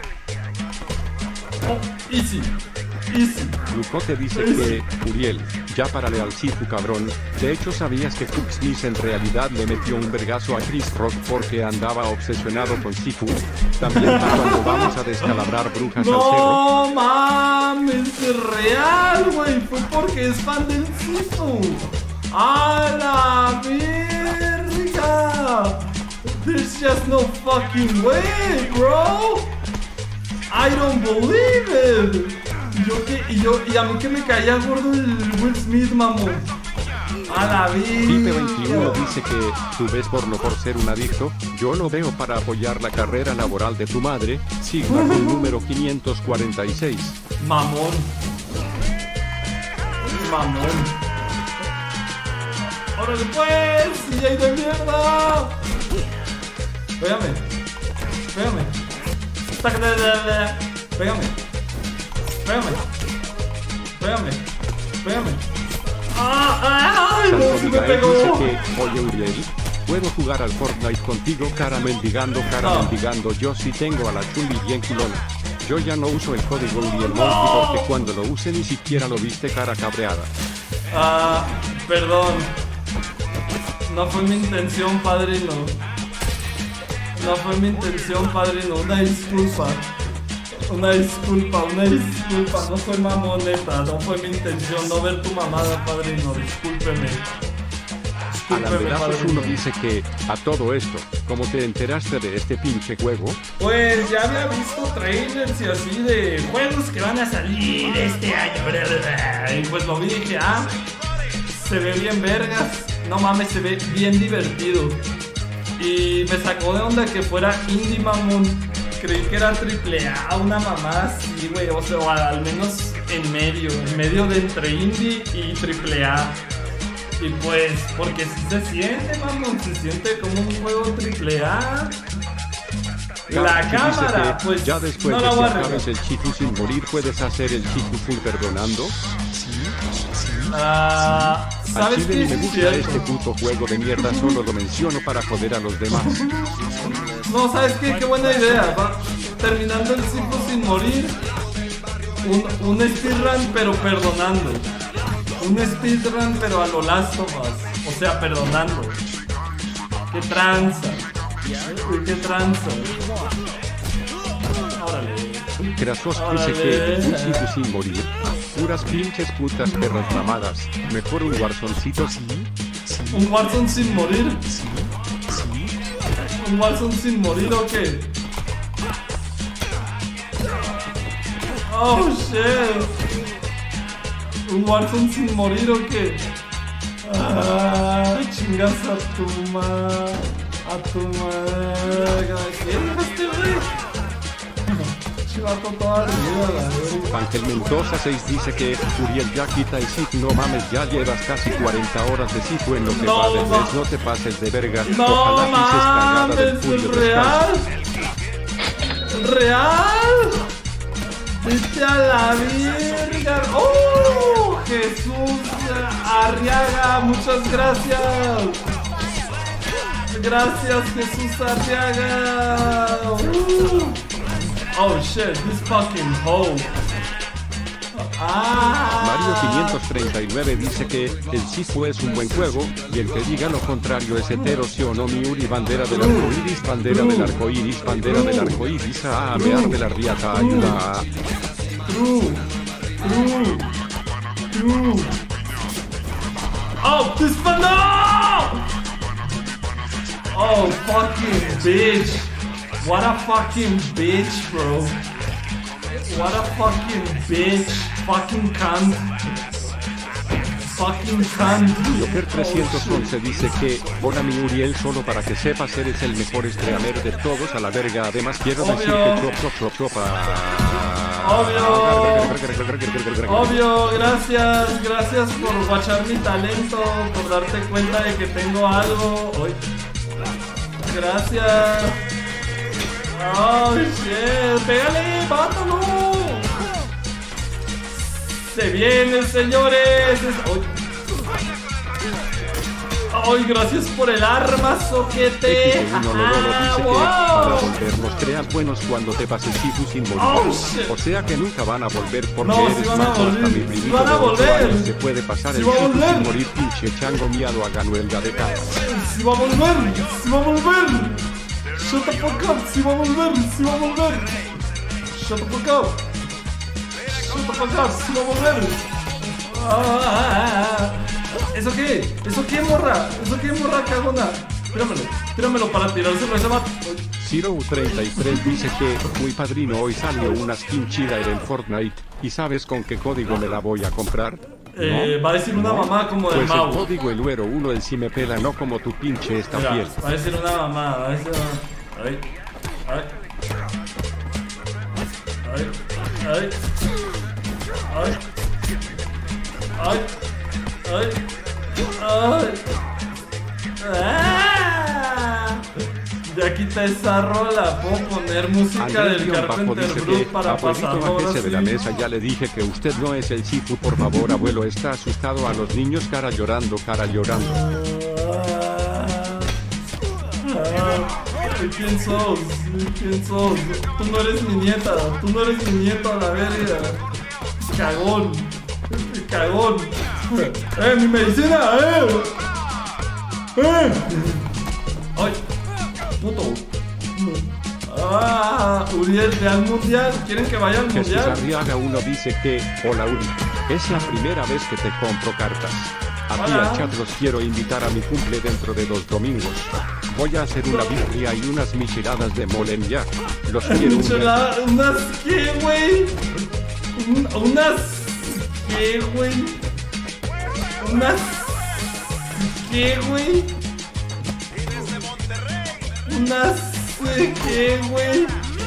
Oh, easy. Easy. Lucote dice que, Uriel, ya párale al Sifu cabrón. De hecho, ¿sabías que Fox Smith en realidad le metió un vergazo a Chris Rock porque andaba obsesionado con Sifu? También cuando vamos a descalabrar brujas al cerro. No mames, es real, güey. Fue porque es fan del Sifu. ¡A la verga! There's just no fucking way, bro. I don't believe it. Y a mí que me caía gordo el Will Smith, mamón. A la vida. Pipe21 dice que tú ves porno por ser un adicto. Yo lo veo para apoyar la carrera laboral de tu madre. Sigma con número 546. Mamón. Mamón. ¡Órale pues! ¡Y ahí de mierda! Pégame. Pégame. Pégame. Pégame. Pégame. Pégame. ¡Ay! ¡No! ¡Se me pegó! Dice que, oye Uriel, ¿puedo jugar al Fortnite contigo? Cara mendigando. Yo sí tengo a la Chuli bien culona. Yo ya no uso el código Uriel Monkey porque cuando lo use ni siquiera lo viste cara cabreada. Perdón. No fue mi intención, padrino. No fue mi intención, padrino. Una disculpa. No soy mamoneta. No fue mi intención no ver tu mamada, padrino. Discúlpeme. Alamedazos uno dice que, a todo esto, ¿cómo te enteraste de este pinche juego? Pues ya había visto trailers y así de juegos que van a salir este año. Y pues lo vi y dije, se ve bien vergas. No mames, se ve bien divertido. Y me sacó de onda que fuera indie, mamón. Creí que era AAA, una mamá así, güey. O sea, o al menos en medio de entre indie y AAA. Y pues, porque sí se siente, mamón. Se siente como un juego AAA. La cámara, pues ya después no de la voy a que arreglar. acabes el Chifu sin morir, ¿puedes hacer el Chifu full perdonando? ¿Sabes qué? Me gusta este puto juego de mierda, solo lo menciono para joder a los demás. No, ¿sabes qué? Qué buena idea. Terminando el Sifu sin morir. Un speedrun pero perdonando. Un speedrun pero a lo Last of Us. O sea, perdonando. Qué tranza. Qué tranza. Órale. Krasos dice que un Sifu sin morir. Puras pinches putas perras mamadas. Mejor un Warzoncito sí. ¿Un Warzone sin morir? ¿Un Warzone sin morir o qué? Oh shit. ¿Un Warzone sin morir o qué? Chingas a tu madre. ¿Qué dejaste, güey? Chivato toda la vida, Ángel Mendoza 6 dice que Uriel ya quita el Sifu, no mames, ya llevas casi 40 horas de Sifu en lo que va de mes, no te pases de verga. No Ojalá pises cagada del mames, Julio ¿es real? ¿Real? Vete a la verga. ¡Oh! Jesús Arriaga, muchas gracias. Gracias, Jesús Arriaga. Oh shit, this fucking hoe. Mario 539 dice que el Sifu es un buen juego y el que diga lo contrario es hetero, sí o no. Miuri, bandera del arco iris, bandera del arco iris, bandera del arco iris, a mear de la riata, ayuda. True. Oh, this one, no! Oh, fucking bitch. What a fucking bitch, bro. What a fucking bitch. Fucking cunt. Fucking cunt. Joker 311 dice que, hola mi Uriel, solo para que sepas eres el mejor streamer de todos a la verga. Además quiero decir que Obvio, gracias por guachar mi talento, por darte cuenta de que tengo algo. Hoy. Gracias. Oh shit, pégale, mátalo. Se vienen, señores. Ay, gracias por el arma, soquete. Para volvernos creas buenos cuando te pases Sifu sin morir. O sea que nunca van a volver porque no, eres si más hasta mi primito van a de 8 volver. años se puede pasar el Sifu sin morir, pinche chango miado, hagan huelga de cara. Si va a volver. Shut the fuck up, si va a volver. Shut the fuck up, si va a volver. ¿Eso qué, morra? Cagona? Tíramelo para tirárselo a ese vato. Zero33 dice que, muy padrino, hoy salió una skin chida en Fortnite, ¿y sabes con qué código me la voy a comprar? ¿No? Va a decir una mamá como del pues Mau. el código el Uero 1 el si me pela, no como tu pinche esta Mira, piel. va a decir una mamá, Ay. Ya quita esa rola, puedo poner música del Carpenter Brut para pasarlo ahora de la sí. mesa, ya le dije que usted no es el Sifu, por favor abuelo, está asustado a los niños, cara llorando. ¿Quién sos? Tú no eres mi nieta a la verga. Cagón. Mi medicina, Ay, puto. Uriel, Real Mundial. ¿Quieren que vaya al Jesús Mundial? Arriaga 1 dice que, hola Uri, es la primera vez que te compro cartas. A ti Hola. al chat los quiero invitar a mi cumple dentro de 2 domingos. Voy a hacer una birria y unas micheladas de molen ya. Los quiero un beso. ¿Unas qué, güey? ¿Unas qué, güey? ¿Unas qué, güey? ¿Unas qué, güey?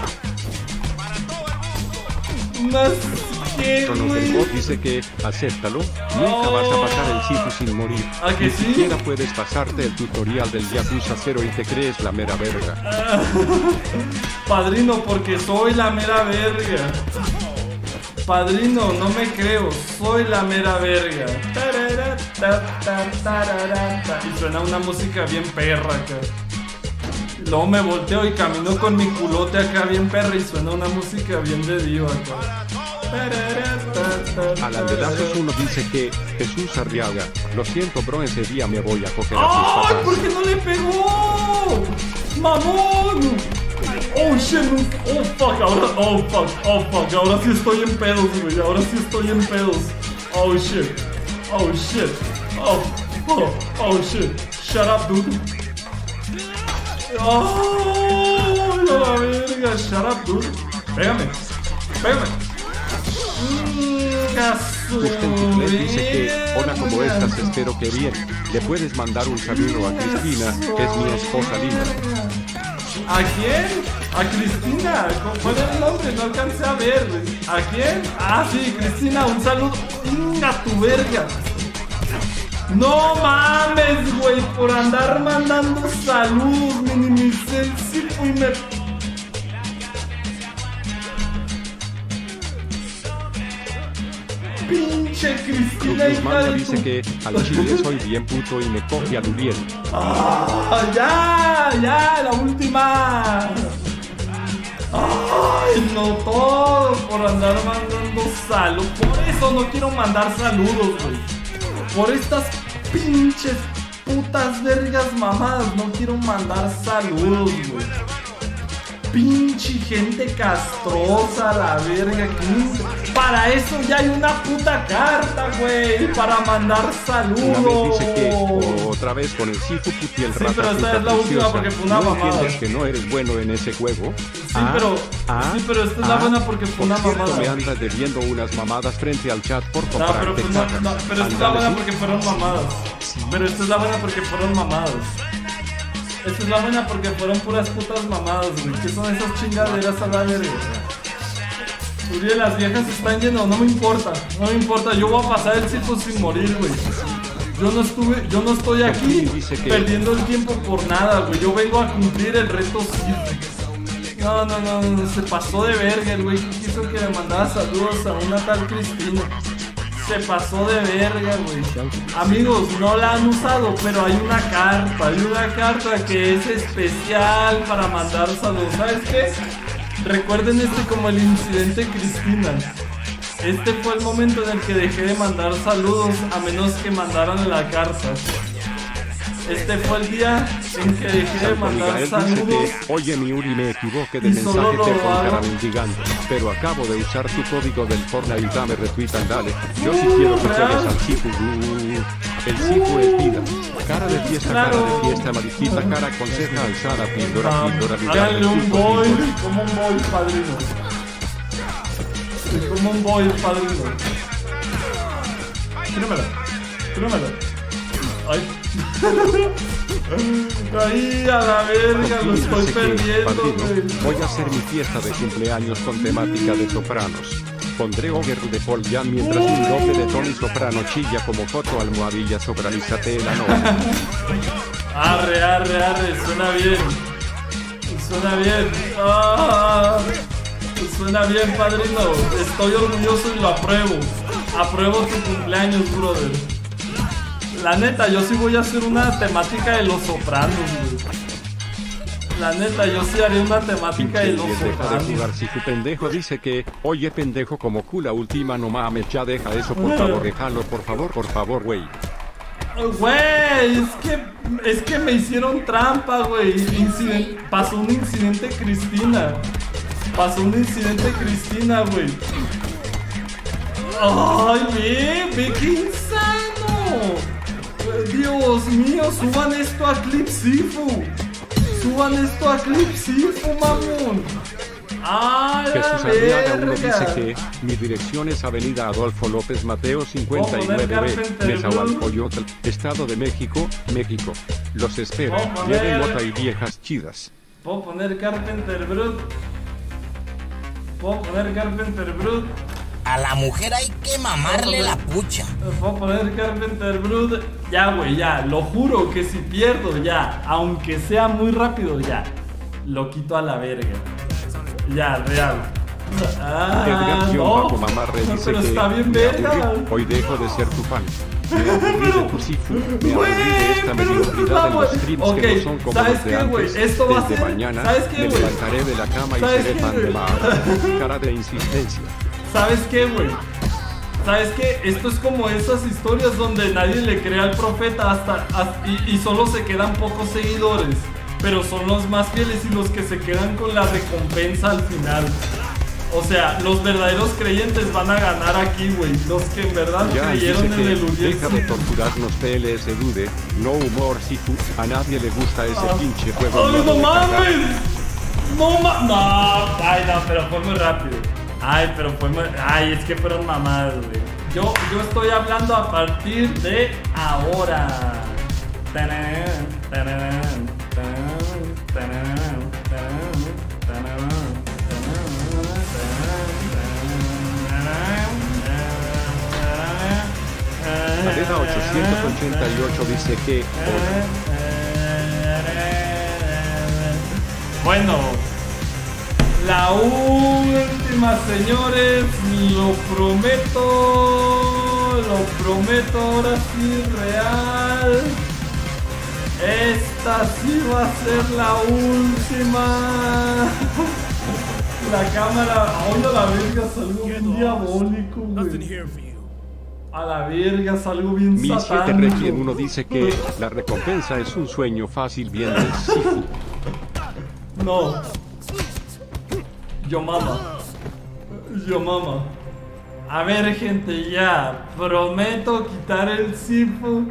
¿Unas qué, güey? Bot dice que, acéptalo, nunca vas a pasar el Sifu sin morir. ¿A que Ni sí? siquiera puedes pasarte el tutorial del Yakuza 0 y te crees la mera verga. Padrino, porque soy la mera verga. Padrino, no me creo, soy la mera verga. Y suena una música bien perra acá. Luego me volteo y camino con mi culote acá bien perra y suena una música bien de diva acá. Alan de Lazos 1 dice que, Jesús Arriaga, lo siento bro, ese día me voy a coger a ¡Ay! tus ¿Por papás. qué no le pegó? ¡Mamón! Oh shit, oh fuck, ahora sí estoy en pedos, güey, Oh shit, shut up, dude. Oh, la verga, shut up, dude. Pégame. Justin dice que, hola, ¿cómo estás? Espero que bien. Le puedes mandar un saludo a Cristina, que es mi esposa linda. ¿A quién? A Cristina. ¿Cuál es el nombre? No alcancé a ver. ¿A quién? Ah, sí, Cristina, un saludo. ¡Inga tu verga! No mames, güey, por andar mandando salud, minimicé el Sifu y me... Pinche pinche Cristina, hija Guzmán de dice tu... que al chile soy bien puto y me coge a Luriel. Ya, la última. Ay, no, todo por andar mandando saludos. Por eso no quiero mandar saludos, güey. Por estas pinches putas vergas mamadas no quiero mandar saludos, güey. Pinche gente castrosa, la verga. Para eso ya hay una puta carta, güey. Para mandar saludos. Una vez dice que otra vez con el Sifu Puti el Sí, rata pero esta puta es la última preciosa. porque fue una ¿No mamada. entiendes que no eres bueno en ese juego? Sí, pero esta es la buena porque fue una Por cierto, mamada. me andas debiendo unas mamadas frente al chat por No, comprarte pero cajas. esta es la buena porque fueron mamadas. Pero esta es la buena porque fueron mamadas. Esta es la buena porque fueron puras putas mamadas, güey. ¿Qué son esas chingaderas a la verga? Uriel, las viejas están llenas, no me importa. No me importa, yo voy a pasar el circo sin morir, güey. Yo no estoy aquí perdiendo el tiempo por nada, güey. Yo vengo a cumplir el reto circo. No, se pasó de verga el güey que quiso que me mandara saludos a una tal Cristina. Se pasó de verga, güey. Amigos, no la han usado, pero hay una carta que es especial para mandar saludos. ¿Sabes qué? Recuerden como el incidente Cristina. Este fue el momento en el que dejé de mandar saludos a menos que mandaran la carta. Este fue el día en que dejé de mandar Miguel saludos. dice que, oye mi Uri, me equivoqué de Y solo mensaje te robaron. contará mendigando, pero acabo de usar tu código del Fortnite, dame retweetan, dale. Yo sí quiero que real. juegues al Sifu. El Sifu es vida. Cara de fiesta, Claro. cara de fiesta, mariquita, cara con ceja alzada, píldora, Háganle un boy, como un boy padrino. Sí, como un boy padrino. Tíramela. Ay. Ahí a la verga, lo estoy perdiendo, güey. Voy a hacer mi fiesta de cumpleaños con temática de sopranos. Pondré Ogre de Paul Jan mientras un doble de Tony Soprano chilla como foto almohadilla sopranízate el ano. Arre, suena bien. Suena bien, padrino. Estoy orgulloso y lo apruebo. Apruebo tu cumpleaños, brother. La neta, yo sí voy a hacer una temática de los sopranos, güey. La neta, yo sí haré una temática de los Deja de sopranos. jugar si tu pendejo dice que, oye pendejo como cula última no mames, ya deja eso por favor, déjalo por favor, güey. Güey, es que me hicieron trampa, güey. Pasó un incidente Cristina, güey. Ay, ve qué insano. Dios mío, suban esto a Clip Sifu. Mamón. ¡Ah, la Jesús Arriaga 1 dice verga! que mi dirección es Avenida Adolfo López Mateo Vamos a poner 59B, Carpenter Nezahualcóyotl, Estado de México, México. Los espero, Vamos a poner- lleven mota y viejas chidas. Puedo poner Carpenter Brut. A la mujer hay que mamarle la pucha. Puedo poner Carpenter Brut. Ya, güey, ya. Lo juro que si pierdo, ya. Aunque sea muy rápido, ya. Lo quito a la verga. Ya, real. Edgar-Bajo Mamarre dice pero que está bien me verga. aburrí, hoy dejo de ser tu fan. Me aburrí de tu Sifu, me aburrí de esta pero mediocridad en los streams ok, que no son como ¿sabes los de qué, güey? antes. Esto va a Desde ser- mañana ¿sabes qué, me güey? levantaré de la cama y ¿Sabes seré qué, fan de güey? Mar. Cara de insistencia. ¿Sabes qué, güey? ¿Sabes qué? Esto es como esas historias donde nadie le cree al profeta y solo se quedan pocos seguidores. Pero son los más fieles y los que se quedan con la recompensa al final. O sea, los verdaderos creyentes van a ganar aquí, güey. Los que en verdad Ya creyeron dice en el que Uriel. deja de torturarnos PLS Dude, no humor Sifu, a nadie le gusta ese pinche juego. ¡Ay, no nuevo de cagar. mames! Ay, no, pero fue muy rápido. Ay, es que fueron mamadas, güey. Yo estoy hablando a partir de ahora. Tarán, tarán, tarán, tarán, tarán, tarán, tarán. Adela 888 dice que Bueno, la última, señores, lo prometo. lo prometo, ahora sí, real. Esta sí va a ser la última. La cámara, ahora la verga, salgo bien diabólico, güey. A la verga, salgo bien Mi 7 satánico. Requiem 1 dice que la recompensa es un sueño fácil bien del Sifu. No. Yo mama. A ver, gente, ya. Prometo quitar el Sifu.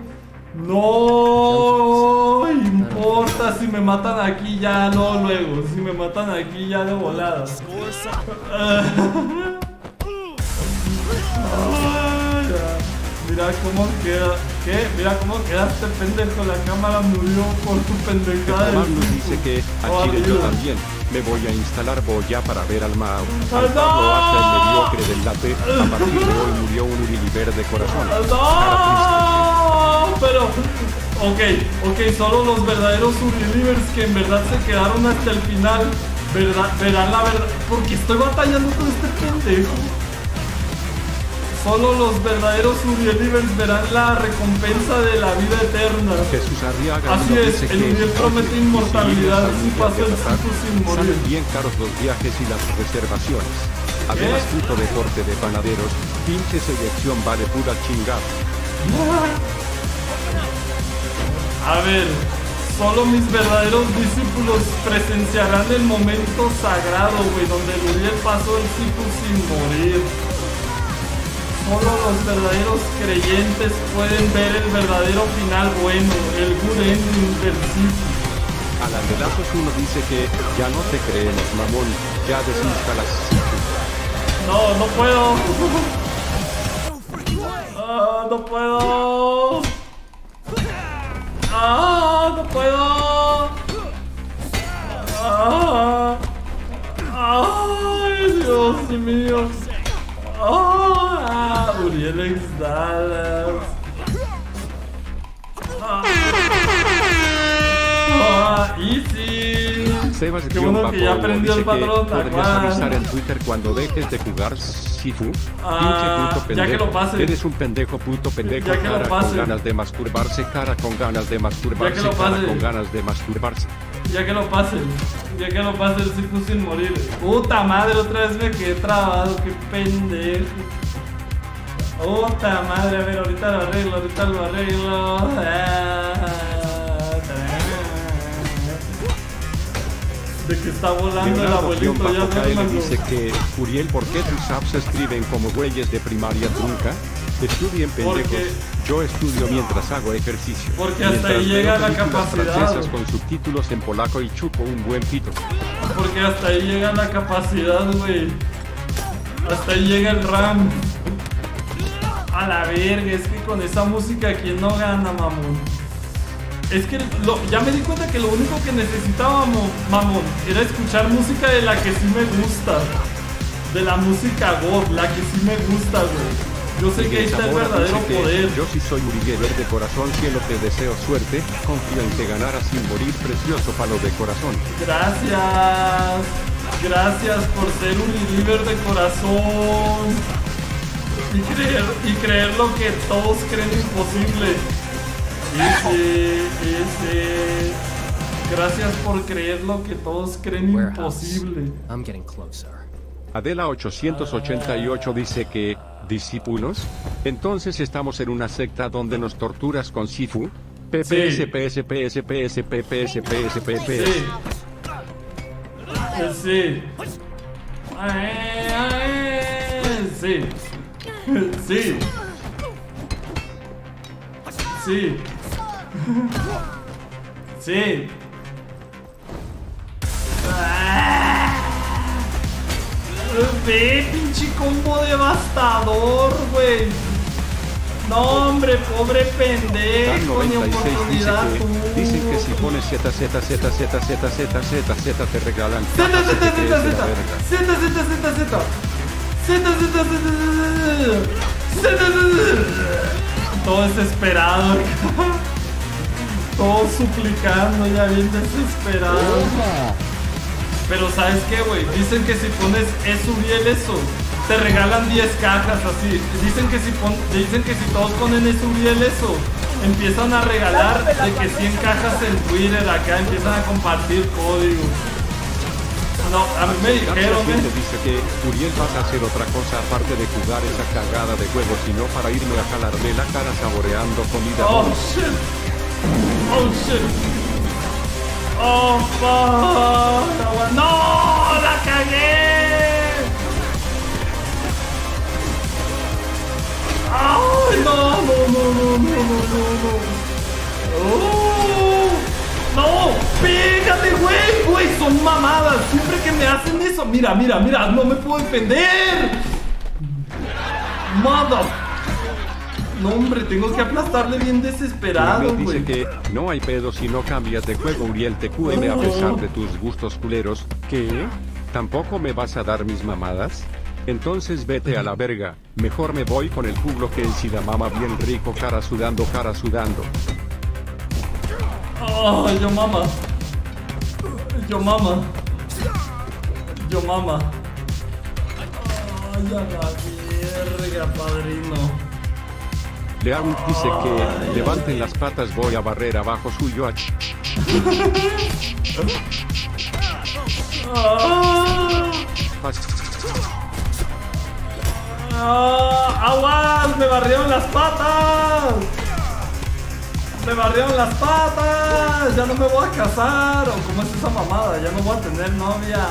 No importa si me matan aquí ya, no luego. Si me matan aquí ya de volada. Mira cómo queda. ¿Qué? Mira cómo quedaste, pendejo. La cámara murió por tu pendejada. Magnus dice que a Chile yo también me voy a instalar Boya para ver al Mao. Al Pablo hasta el mediocre del late. A partir de hoy murió un Uriliver de corazón. ¡No! Pero, ok, solo los verdaderos Unilivers que en verdad se quedaron hasta el final verán la verdad. Porque estoy batallando con este pendejo. Solo los verdaderos Urielivers verán la recompensa de la vida eterna. Jesús Arriaga Así nos es, dice el que Uriel promete inmortalidad si pasa el pasar, Sifu sin morir. salen bien caros los viajes y las reservaciones. Además, puto deporte de panaderos, pinche selección vale pura chingada. A ver, solo mis verdaderos discípulos presenciarán el momento sagrado, güey, donde el Uriel pasó el Sifu sin morir. Solo los verdaderos creyentes pueden ver el verdadero final bueno, el good ending del Sifu. Alan de Lazos 1 dice que ya no te creemos, mamón, ya desinstalas Sifu. No puedo. No puedo. No puedo. Ay, Dios mío. Uriel X Dallas. Easy. Sebas Qué bueno que ya aprendió el patrón. podrías avisar en Twitter cuando dejes de jugar Sifu. Pinche puto pendejo. Ya que lo pase. Eres un pendejo, puto pendejo. Ya que lo Cara pase. con ganas de masturbarse, cara con ganas de masturbarse, Ya que lo cara pase. con ganas de masturbarse. Ya que lo pase el Sifu sin morir. Puta madre, otra vez me quedé trabado, qué pendejo. Puta madre, a ver, ahorita lo arreglo. De que está volando el Leonardo abuelito ya KL no dice que, Uriel, ¿por qué tus apps se escriben como güeyes de primaria trunca? Estudien pendejos. Porque- Yo estudio mientras hago ejercicio. Porque hasta Mientras ahí llega veo la películas capacidad. francesas con subtítulos en polaco y chupo un buen pito. Porque hasta ahí llega la capacidad, güey. Hasta ahí llega el RAM. A la verga, es que con esa música, ¿quién no gana, mamón? Es que ya me di cuenta que lo único que necesitábamos, mamón, era escuchar música de la que sí me gusta. De la música God, la que sí me gusta, güey. Yo sé que ahí está el Zamora verdadero dice que, poder. yo sí soy Uriel de corazón, cielo te deseo suerte, confío en que ganarás sin morir, precioso palo de corazón. Gracias. Gracias por ser un líder de corazón. Y creer lo que todos creen imposible. Ese. Gracias por creer lo que todos creen imposible. I'm getting closer. Adela 888 dice que, discípulos, entonces estamos en una secta donde nos torturas con Sifu. PPS, PS, PS, PS, PPS, PS, PPS. Sí. Sí. Sí. Sí. Sí. Ve, pinche combo devastador, güey. No, hombre, pobre pendejo, ni 96 dice oportunidad que, tuvo. dicen que si pones Z, Z, Z, Z, Z, Z, Z, Z, te regalan. Z, Z, Z, cajas Z, de Z, la verga. Z, Z, Z, Z, Z, Z, Z, todo desesperado, todo suplicando, ya bien desesperado. Pero ¿sabes qué, güey? Dicen que si pones Uriel eso, te regalan 10 cajas así. Dicen que si todos ponen Uriel eso, empiezan a regalar de que 100 cajas en Twitter acá, empiezan a compartir código. No, a mí me dijeron, te dice que Uriel vas a hacer otra cosa aparte de jugar esa cagada de juego, sino para irme a jalarme la cara saboreando comida. Oh shit. Oh shit. Oh fuck. No, la cagué. Ay, no. Oh. ¡No! ¡Pégate, güey! Son mamadas. Siempre que me hacen eso. Mira. No me puedo defender. Mother. No, hombre, tengo que aplastarle bien desesperado, Dice güey. que no hay pedo si no cambias de juego, Uriel TQM, a pesar de tus gustos culeros. ¿Qué? ¿Tampoco me vas a dar mis mamadas? Entonces vete a la verga. Mejor me voy con el juglo que en la mama bien rico, cara sudando. Oh, yo mama. Ay, a la verga, padrino. Leaun dice que levanten las patas, voy a barrer abajo suyo. ¡Aguas! ¡Me barrieron las patas! Ya no me voy a casar. ¿O cómo es esa mamada? Ya no voy a tener novia.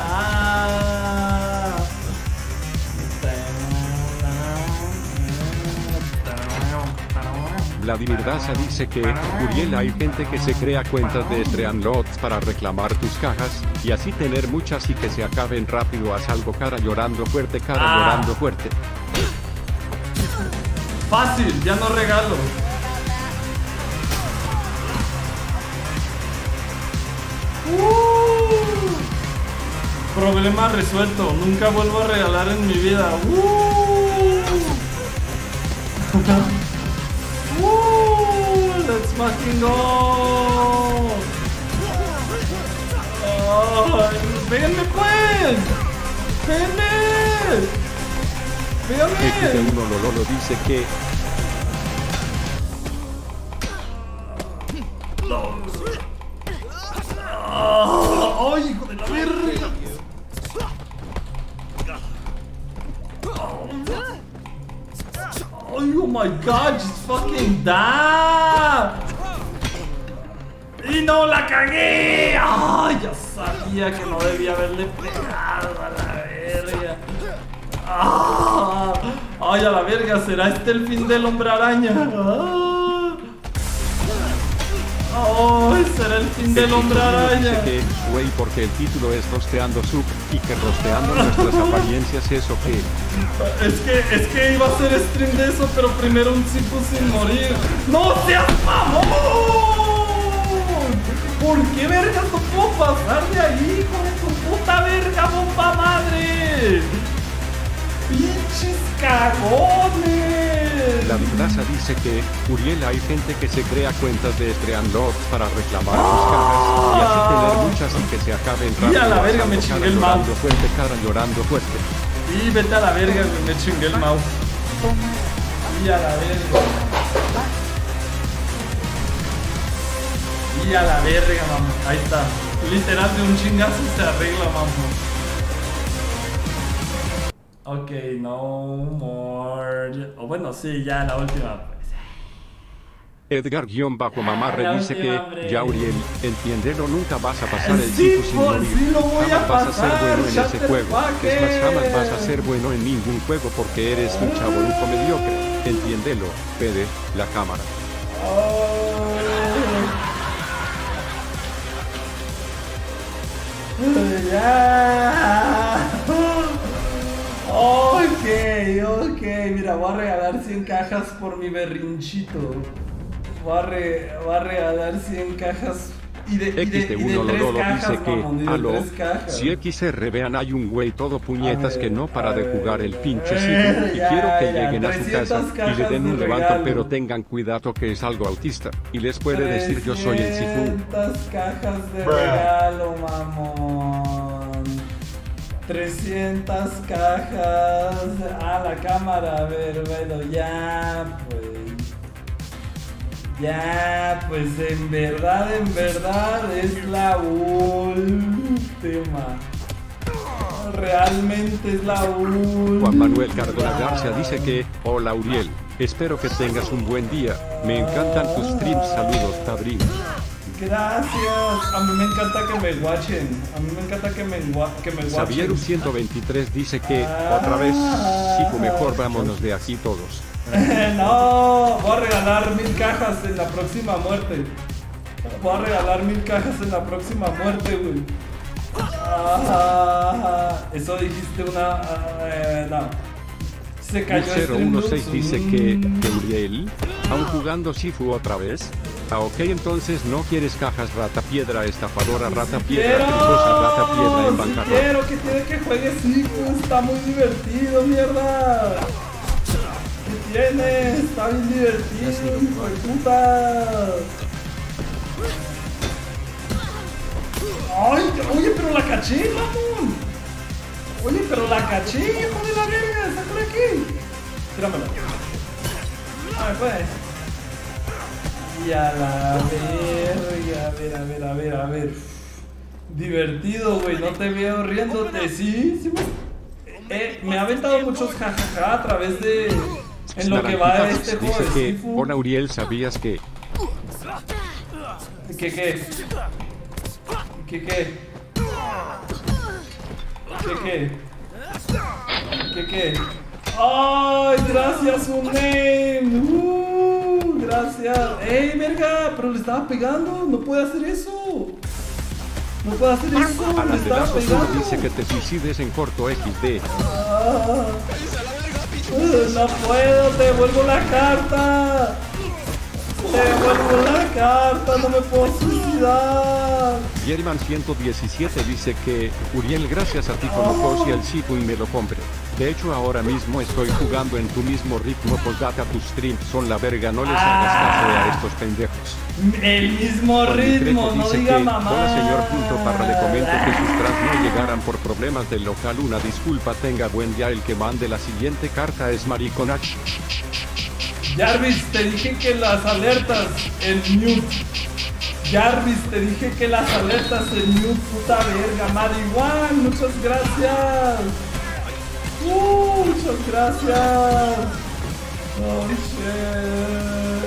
Vladimir Daza dice que, Uriel, hay gente que se crea cuentas de Streamlabs para reclamar tus cajas, y así tener muchas y que se acaben rápido. Haz algo, cara llorando fuerte. Fácil, ya no regalo. Problema resuelto. Nunca vuelvo a regalar en mi vida. Let's fucking go. Péguenme pues. Péguenme. Uno Lolo dice que ¡Ay, hijo de la verga! ¡Ay, oh my god! ¡Just fucking die! ¡Y no la cagué! ¡Ay, ya sabía que no debía haberle pegado a la verga! ¡Ay, a la verga! ¿Será este el fin del hombre araña? ¡Ay, será el fin del hombre araña! Dice que, güey, porque el título es Rosteando Sub, y que rosteando nuestras apariencias, ¿eso qué? Es que iba a hacer stream de eso, pero primero un Sifu sin morir. ¡No seas mamón! ¿Por qué vergas no puedo pasar de ahí, hijo de tu puta verga, bomba madre? ¡Pinches cagones! La Vibraza dice que, Uriel, hay gente que se crea cuentas de Streamlabs para reclamar sus cajas, y así tener muchas y que se acaben rápido. Y a la verga me chingué el mouse. Llorando fuerte. Y vete a la verga, me chingué el mouse. Y a la verga. Y a la verga, mamá. Ahí está. Literal de un chingazo se arregla, mamá. Ok, no more. O bueno, sí, ya la última. Edgar-Mamarre dice que, hombre. ya Uriel, entiéndelo, nunca vas a pasar el Sí, Sifu sin morir. sí lo voy a Jamás vas a ser pasar, bueno en ese Shutter juego. Es más, jamás Fucker. vas a ser bueno en ningún juego porque eres un chaboruco mediocre. Entiéndelo, pede, la cámara. Ya. Ok, mira, voy a regalar 100 cajas por mi berrinchito. Voy a regalar 100 cajas y de 3 XT1 cajas, dice que, mamón, y de aló, 3 cajas. si XR vean hay un güey todo puñetas que no para de jugar el pinche ver, Sifu, y ya, quiero que ya, lleguen a su 300 casa y le den cajas un de levanto, regalo. pero tengan cuidado que es algo autista, y les puede decir yo soy el Sifu. 300 cajas de regalo, mamón. 300 cajas a la cámara. A ver, bueno, ya pues en verdad es la última. Realmente es la última. Juan Manuel Cardona García dice que, hola Uriel, espero que tengas un buen día, me encantan tus streams, saludos padrino. Gracias, a mí me encanta que me watchen, Xavieru 123 dice que, otra vez, Sifu mejor vámonos de aquí todos. No, voy a regalar 1000 cajas en la próxima muerte. Güey. Eso dijiste una... no. Se cayó el 016 dice que Uriel, aún jugando Sifu otra vez. Ah, ok, entonces no quieres cajas, rata piedra, estafadora, rata piedra, tricosa, rata piedra en bancarrota. Quiero que tiene que juegue Sifu, está muy divertido, mierda. ¿Qué tiene? Está bien divertido, hijo de puta. Ay, oye, pero la caché, mamón. Oye, pero la caché, hijo de la verga, está por aquí. Tíramela. A ver, pues. Y a la verga, a ver. Divertido, güey, no te veo riéndote, sí, me ha aventado muchos jajaja a través de... En lo que va este juego de Sifu. Hola Uriel, ¿sabías que? ¿Qué? ¡Ay, gracias, Unem! Gracias. ¡Ey, verga! Pero le estaba pegando. No puede hacer eso. Le estaba pegando. Dice que te suicides en corto XD. No puedo, te devuelvo la carta. No me puedo suicidar. Jerryman 117 dice que, Uriel, gracias a ti conozco si el Sifu y me lo compre. De hecho ahora mismo estoy jugando en tu mismo ritmo, postdata, tus streams son la verga, no les hagas caso a estos pendejos. El mismo ritmo, no diga mamá. Hola señor Parra, le comento que sus trans no llegaran por problemas del local, una disculpa, tenga buen día, el que mande la siguiente carta es maricona. Jarvis, te dije que las alertas en mute. Puta verga, marihuana, muchas gracias. Muchas gracias. Oh shit.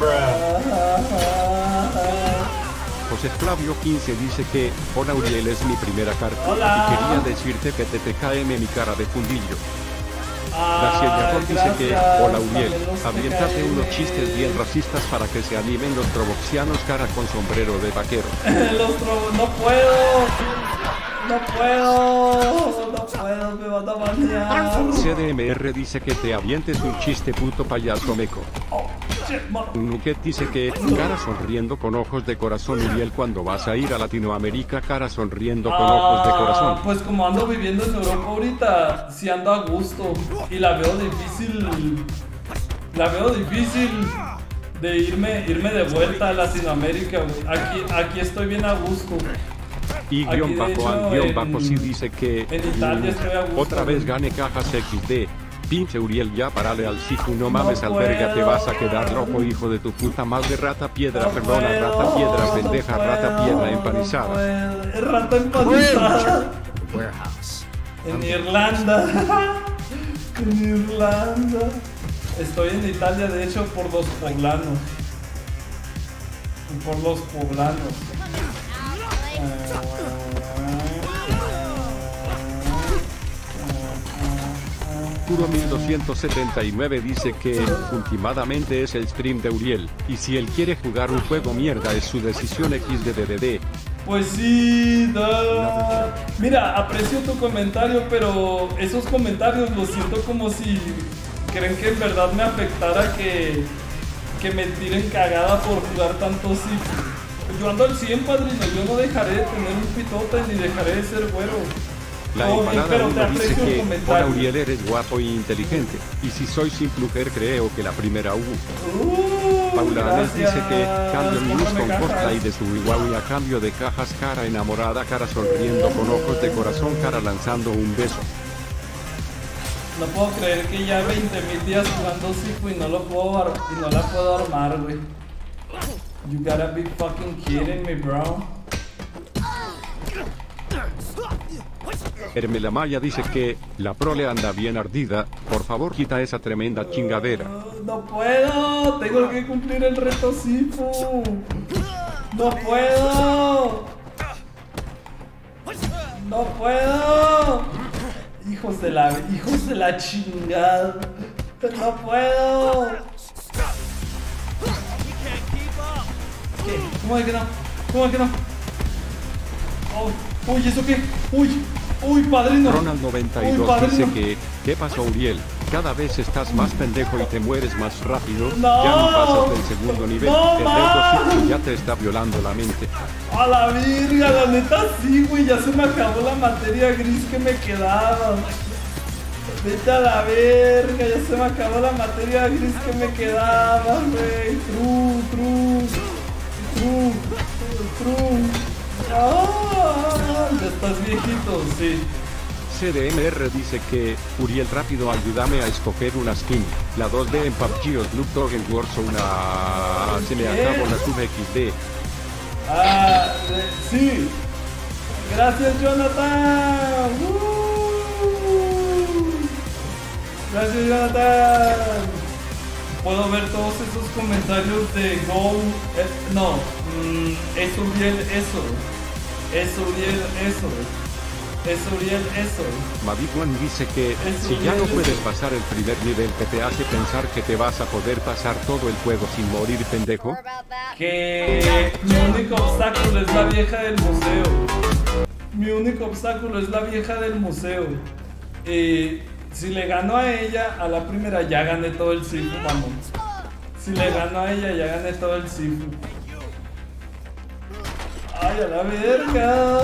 José Flavio 15 dice que, hola Uriel, es mi primera carta. Hola. Y quería decirte que te TKM mi cara de fundillo. Gracias, Jacob dice que, hola Uriel, aviéntate unos chistes bien racistas para que se animen los troboxianos, cara con sombrero de vaquero. No puedo, me van a banear. CDMR dice que te avientes un chiste, puto payaso meco. Nuket dice que, cara sonriendo con ojos de corazón, Uriel, cuando vas a ir a Latinoamérica, cara sonriendo con ojos de corazón. Pues como ando viviendo en Europa ahorita, sí ando a gusto. Y la veo difícil de irme de vuelta a Latinoamérica, güey. Aquí estoy bien a gusto. Y guión bajo sí dice que, en Italia estoy a gusto, otra vez gane cajas XD. Pinche Uriel, ya parale al Sifu, no mames, alberga, te vas a quedar loco, hijo de tu puta madre, rata piedra, rata piedra, pendeja, rata piedra empanizada. Rata empanizada. En Irlanda. Estoy en Italia, de hecho, por los poblanos. Puro 1279 dice que, últimamente es el stream de Uriel, y si él quiere jugar un juego mierda es su decisión XDDD. Pues sí, mira, aprecio tu comentario, pero esos comentarios los siento como si creen que en verdad me afectara que me tiren cagada por jugar tanto Sifu. Yo ando al 100, padrino, yo no dejaré de tener un pitote ni dejaré de ser güero. La empanada 1 dice que, hola Uriel, eres guapo e inteligente, y si soy sin mujer creo que la primera Paula Anel dice que Gracias. cambio mi luz con Cómprame Fortnite cajas. de su Huawei a cambio de cajas, cara enamorada, cara sonriendo con ojos de corazón, cara lanzando un beso. No puedo creer que ya 20.000 días jugando Sifu y no lo puedo y no la puedo armar, güey. You gotta be fucking kidding me, bro. Hermela Maya dice que la prole anda bien ardida, por favor quita esa tremenda chingadera. No puedo, tengo que cumplir el reto Sifu. No puedo. No puedo. Hijos de la chingada. No puedo. ¿Qué? ¿Cómo de que no? ¿Cómo de que no? Oh, uy, ¿eso qué? Uy, padrino. Ronald Uy, 92 padrino. dice que, ¿qué pasó Uriel? Cada vez estás más pendejo y te mueres más rápido, No. ya no pasas del segundo nivel, No, el man. reto Sifu ya te está violando la mente. A la virga, la neta sí, güey, ya se me acabó la materia gris que me quedaba. Vete a la verga, ya se me acabó la materia gris que me quedaba, güey. True. Ah, ya estás viejito, sí. CDMR dice que, Uriel rápido ayúdame a escoger una skin, la 2D en PUBG o Snoop Dogg en Warzone, se me acabó la sub XD. Ah, sí. Gracias, Jonathan. Gracias, Jonathan. Puedo ver todos esos comentarios de Go. Es Uriel, eso. Es Uriel, eso. Es Uriel, eso. Maviguan dice que, Eso si ya no es. puedes pasar el primer nivel que te hace pensar que te vas a poder pasar todo el juego sin morir, pendejo. Que mi único obstáculo es la vieja del museo. Mi único obstáculo es la vieja del museo. Si le gano a ella, a la primera ya gané todo el Sifu, vamos. Si le gano a ella, ya gané todo el Sifu. ¡Ay, a la verga!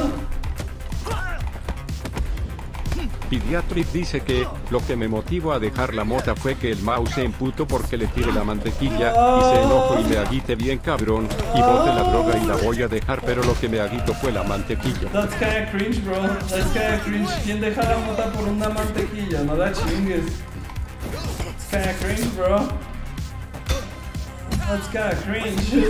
Pediatric dice que, lo que me motivó a dejar la mota fue que el mouse se emputó porque le tiré la mantequilla, y se enojó y me agite bien cabrón, y bote la droga y la voy a dejar, pero lo que me agitó fue la mantequilla. That's kinda cringe, bro. That's kinda cringe. ¿Quién deja la mota por una mantequilla? No la chingues. It's kinda cringe, bro. That's kinda cringe.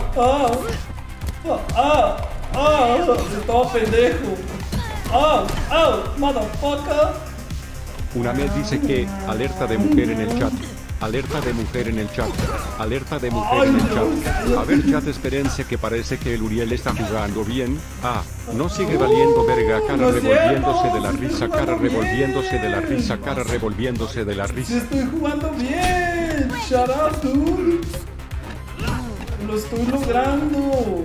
Todo pendejo. Motherfucker. Una me dice que, alerta de mujer en el chat. Alerta de mujer en el chat. Alerta de mujer en el chat. A ver chat, espérense que parece que el Uriel está jugando bien. No sigue valiendo verga, cara No es revolviéndose cierto, de la sí estoy risa, cara jugando revolviéndose de la bien. risa, cara revolviéndose de la Sí risa. estoy jugando bien. Shut up, dude. Lo estoy logrando.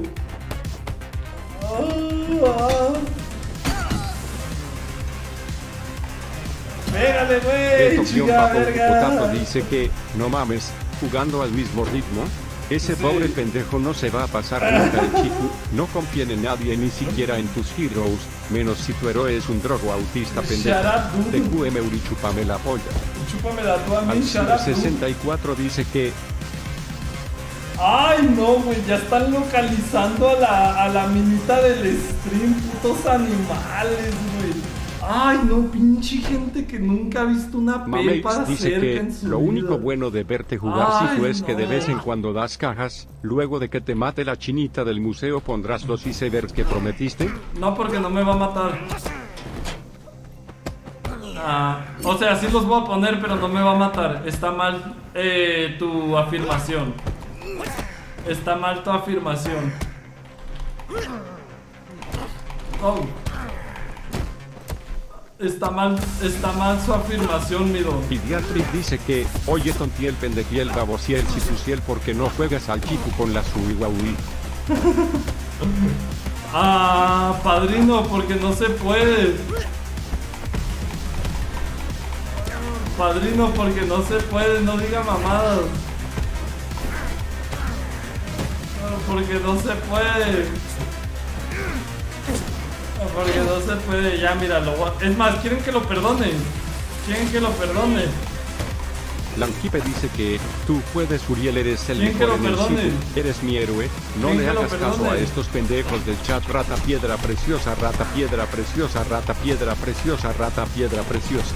Pégale, güey. Beto Chica Potato verga. dice que, no mames, jugando al mismo ritmo. Ese Sí. pobre pendejo no se va a pasar nunca el Chifu, no confíen en nadie, ni siquiera en tus heroes, menos si tu héroe es un drogo autista pendejo. Shut up, dude. TQM Uri, chúpame la polla. Chúpamela tú a mí, shut up, dude. 64 dice que, Ay, no, güey, ya están localizando a la minita del stream, putos animales, güey. Ay, no, pinche gente que nunca ha visto una pepa Mamex dice cerca que, en su lo vida. único bueno de verte jugar Ay, Sifu es que de no. vez en cuando das cajas, luego de que te mate la chinita del museo pondrás los icebergs que prometiste. No, porque no me va a matar. O sea, sí los voy a poner, pero no me va a matar. Está mal tu afirmación. Está mal tu afirmación. Oh. Está mal su afirmación, mi don. Pediatric dice que, oye tontiel pendejiel babosiel situciel porque no juegas al Chifu con la Suiwaui. Padrino, porque no se puede. Padrino, porque no se puede, no diga mamadas. Porque no se puede. Porque no se puede, ya míralo. Es más, quieren que lo perdone. Quieren que lo perdone. Lanquipe dice que tú puedes, Uriel, eres el ¿Quién que mejor lo en el perdone? Sifu, eres mi héroe. No ¿Quién le que lo hagas caso a perdone? estos pendejos del chat. Rata piedra preciosa, rata piedra preciosa, rata piedra preciosa, rata piedra preciosa.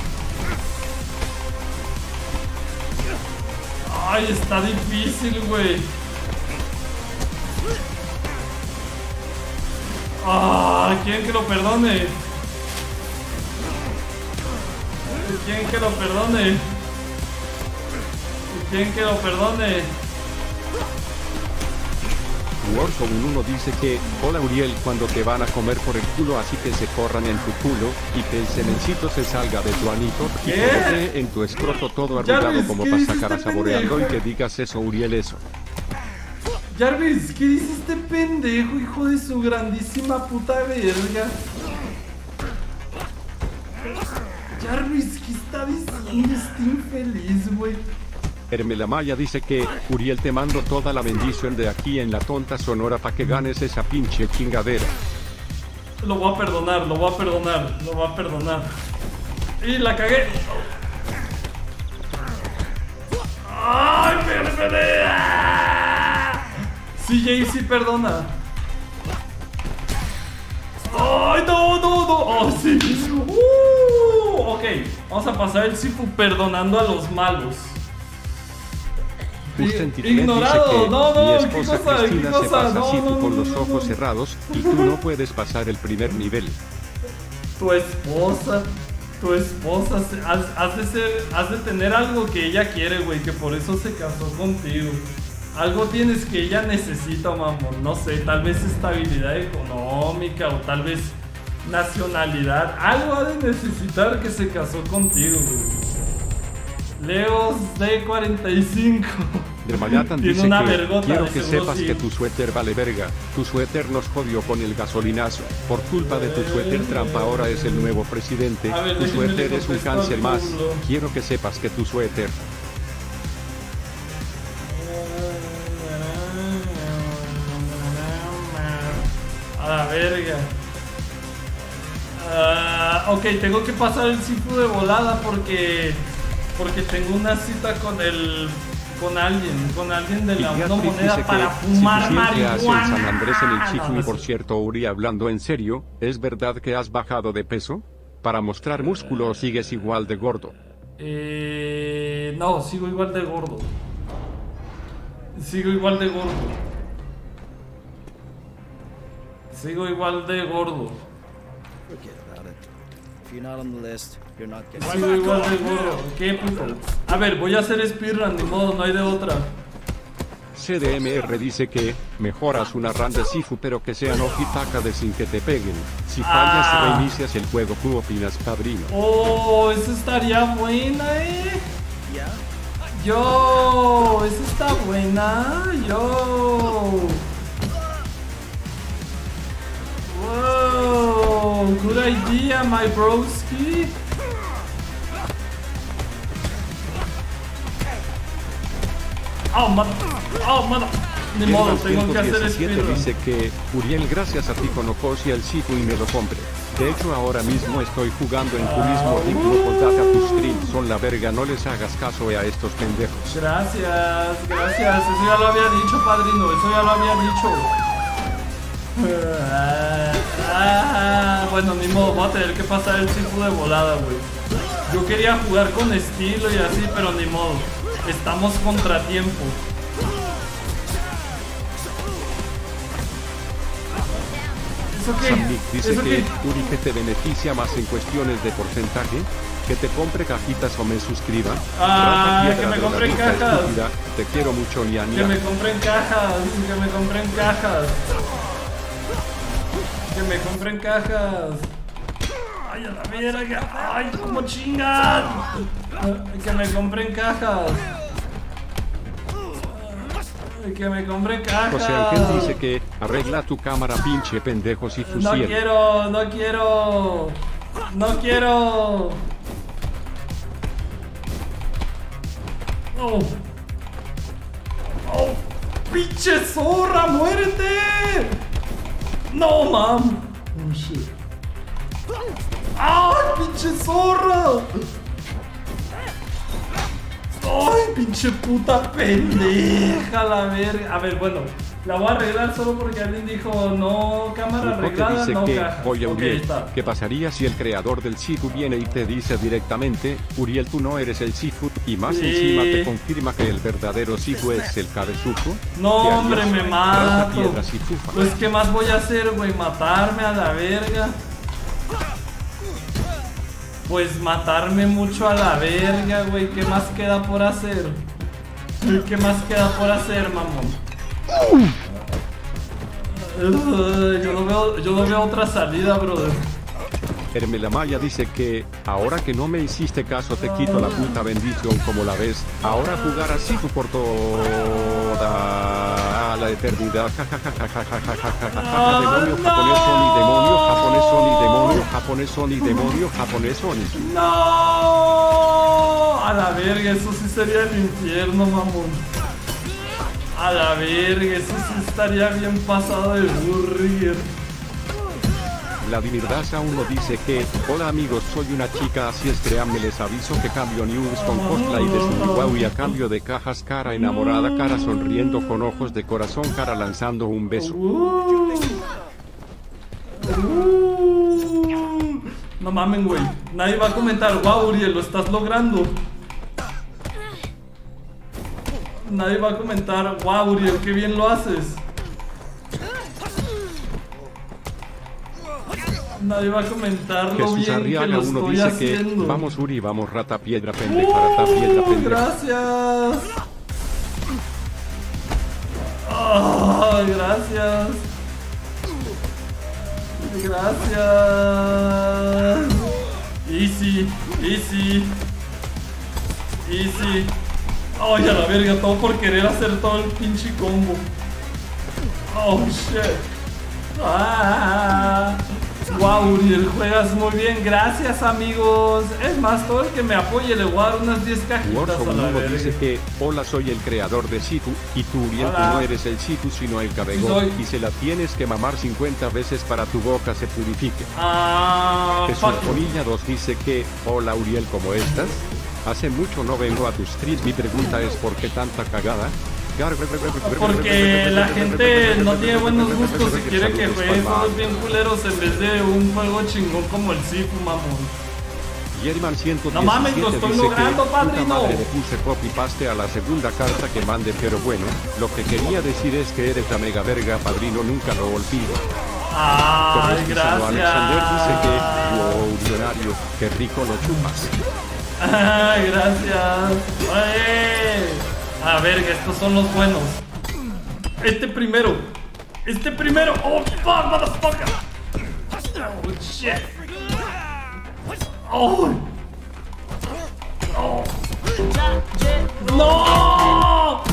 Ay, está difícil, güey. Ah, ¿quién que lo perdone? ¿Quién que lo perdone? ¿Quién que lo perdone? Warzone 1 dice que, hola Uriel, cuando te van a comer por el culo así que se corran en tu culo, y que el semencito se salga de tu anito, y ¿Qué? quede en tu escroto todo arrugado Jarvis, como ¿qué para dice sacar a este saboreando y pendejo? que digas eso, Uriel, eso. Jarvis, ¿qué dice este pendejo, hijo de su grandísima puta verga? Jarvis, ¿qué está diciendo este infeliz, güey? Hermelamaya dice que, Uriel, te mando toda la bendición de aquí en la tonta Sonora para que ganes esa pinche chingadera. Lo voy a perdonar, lo voy a perdonar, lo voy a perdonar. Y la cagué. ¡Ay, perdone! CJ sí perdona. ¡Ay, no, no, no! ¡Oh, sí! Ok, vamos a pasar el Sifu perdonando a los malos. Justin Titlet dice Ignorado, que no, no, mi ¿qué esposa cosa? Cristina ¿Qué se cosa? pasa No, Sifu no, con no, los no, ojos no. cerrados y tú no puedes pasar el primer nivel. Tu esposa, has de tener algo que ella quiere, güey, que por eso se casó contigo. Algo tienes que ella necesita, mamón, no sé, tal vez estabilidad económica o tal vez nacionalidad. Algo ha de necesitar que se casó contigo, güey. Leos de 45. Dermayatan Tiene dice una que vergota, quiero de que seguro sepas sí. que tu suéter vale verga. Tu suéter nos jodió con el gasolinazo. Por culpa de tu suéter Trump ahora es el nuevo presidente. A ver, Tu déjenme suéter le es un contesto al cáncer más. culo. Quiero que sepas que tu suéter. A la verga. Ok, tengo que pasar el Sifu de volada porque tengo una cita con alguien de la Y una Beatriz moneda dice para que fumar si tú siempre haces marihuana. San Andrés en el No, Chifu no y por sé. cierto, Uri, hablando en serio, ¿es verdad que has bajado de peso? ¿Para mostrar músculo o sigues igual de gordo? No, sigo igual de gordo. Sigo igual de gordo. Sigo igual de gordo. Forget about it. If you're not on the list, you're not getting. Sigo igual de gordo. ¿Qué puto? A ver, voy a hacer speedrun, ni modo, no hay de otra. CDMR dice que mejoras una run de Sifu pero que sea no hitaka de sin que te peguen. Si fallas reinicias el juego. ¿Qué opinas, padrino? Oh, eso estaría buena, Yeah? Yo, eso está buena. Yo. Wow, good idea, my broski. Oh, mother. Ni modo, tengo que hacer 117 speedrun. dice que Uriel, gracias a ti conozco el Sifu y me lo compré. De hecho ahora mismo estoy jugando en tu mismo ritmo con data tus streams son la verga, no les hagas caso a estos pendejos. Gracias, eso ya lo había dicho, padrino, eso ya lo había dicho. Bueno, ni modo, voy a tener que pasar el Sifu de volada, güey. Yo quería jugar con estilo y así, pero ni modo. Estamos contratiempo. ¿Eso qué? Sam Nick dice ¿Eso que qué? Uri, que te beneficia más en cuestiones de porcentaje, que te compre cajitas o me suscriba. Ah, Rata que me piedra, compren drogadicta cajas. estúpida, te quiero mucho, ña, ña. Que me compren cajas, que me compren cajas. Que me compren cajas. Ay, a la verga. Ay, cómo chingan. Que me compren cajas. Que me compren cajas. José Ángel dice que arregla tu cámara, pinche pendejo, si No fusiel. quiero, no quiero. No quiero. Oh. Oh, pinche zorra, muérete. No, mam. Oh, shit. ¡Ay, pinche zorra! ¡Ay, Pinche puta pendeja, la verga. A ver, bueno, la voy a arreglar solo porque alguien dijo no cámara arreglada, dice no que, cajas. oye Ok, Uriel, está. ¿qué pasaría si el creador del Sifu viene y te dice directamente, Uriel tú no eres el Sifu, y más Sí. encima te confirma que el verdadero Sifu es el Cabezuco? No, ¿Qué harías? hombre, me Rata, mato. piedra, Sifufa. Pues, ¿qué más voy a hacer, güey? ¿Matarme a la verga? Pues matarme mucho a la verga, güey. ¿Qué más queda por hacer? ¿Qué más queda por hacer, mamón? Yo no veo otra salida, brother. Hermelamaya dice que, ahora que no me hiciste caso te quito la puta bendición como la ves, ahora jugar así tú por toda la eternidad, demonio japonés Sony, demonio japonés Sony, demonio japonés Sony, demonio japonés Sony. ¡No! A la verga, eso sí sería el infierno, mamón. A la verga, eso sí estaría bien pasado de burger. Vladimir Daza 1 dice que, hola amigos, soy una chica, así es, créanme, les aviso que cambio news con cosplay de Sumiwau y a cambio de cajas, cara enamorada, cara sonriendo con ojos de corazón, cara lanzando un beso. No mamen, güey. Nadie va a comentar, wow, Uriel, lo estás logrando. Nadie va a comentar, wow, Uriel, qué bien lo haces. Nadie va a comentar lo Jesús bien que Arriaga lo 1 estoy dice haciendo. que, vamos Uri, vamos rata, piedra, pendeja, rata, piedra, pendeja. Gracias. Oh, gracias. Gracias. Easy, easy. Easy. Ay, a la verga, todo por querer hacer todo el pinche combo. Oh, shit. Ah. Wow, Uriel, juegas muy bien, gracias amigos. Es más, todo el que me apoye le voy a dar unas 10 cajitas a la Warzone 1 verga. dice que, hola, soy el creador de Sifu, y tú Uriel, tú Hola. no eres el Sifu sino el cabegón, Soy. y se la tienes que mamar 50 veces para tu boca se purifique. Ah, Jesús fuck. Bonilla 2 dice que, hola Uriel, ¿cómo estás? Hace mucho no vengo a tus streets, mi pregunta es ¿por qué tanta cagada? Porque la gente no tiene buenos gustos y quiere que juegue juegos bien culeros en vez de un juego chingón como el Sifu, mamón. Yerman 117 No mames, lo estoy dice logrando, que, puta padrino. madre, le puse copy paste a la segunda carta que mande, pero bueno, lo que quería decir es que eres la mega verga, padrino, nunca lo olvido. Ay, Corresponsal Alexander dice que, gracias. wow, millonario, qué rico lo chupas. Ay, gracias. Oye. A ver, estos son los buenos. Este primero. Oh, fuck, motherfucker. Oh, shit. Oh. Oh. No.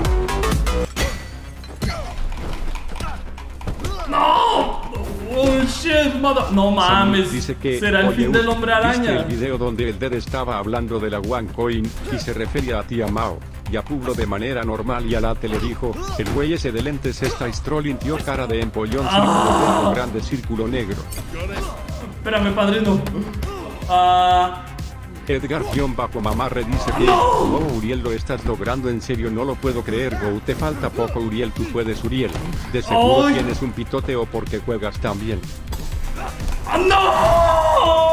No. Oh, shit, mother. No mames. Dice que, será el oye, fin del hombre ¿viste araña. el video donde el Dead estaba hablando de la OneCoin y se refería a tía Mao? Y a Publo de manera normal y a Late le dijo, el güey ese de lentes está strolling, tío, cara de empollón, círculo con grande círculo negro. Espérame, padrino. Ah. Edgar-Mamarre dice que, oh Uriel, lo estás logrando en serio, no lo puedo creer, Go, te falta poco Uriel, tú puedes Uriel. De seguro Ay. tienes un pitote o porque juegas tan bien. ¡Ah, no!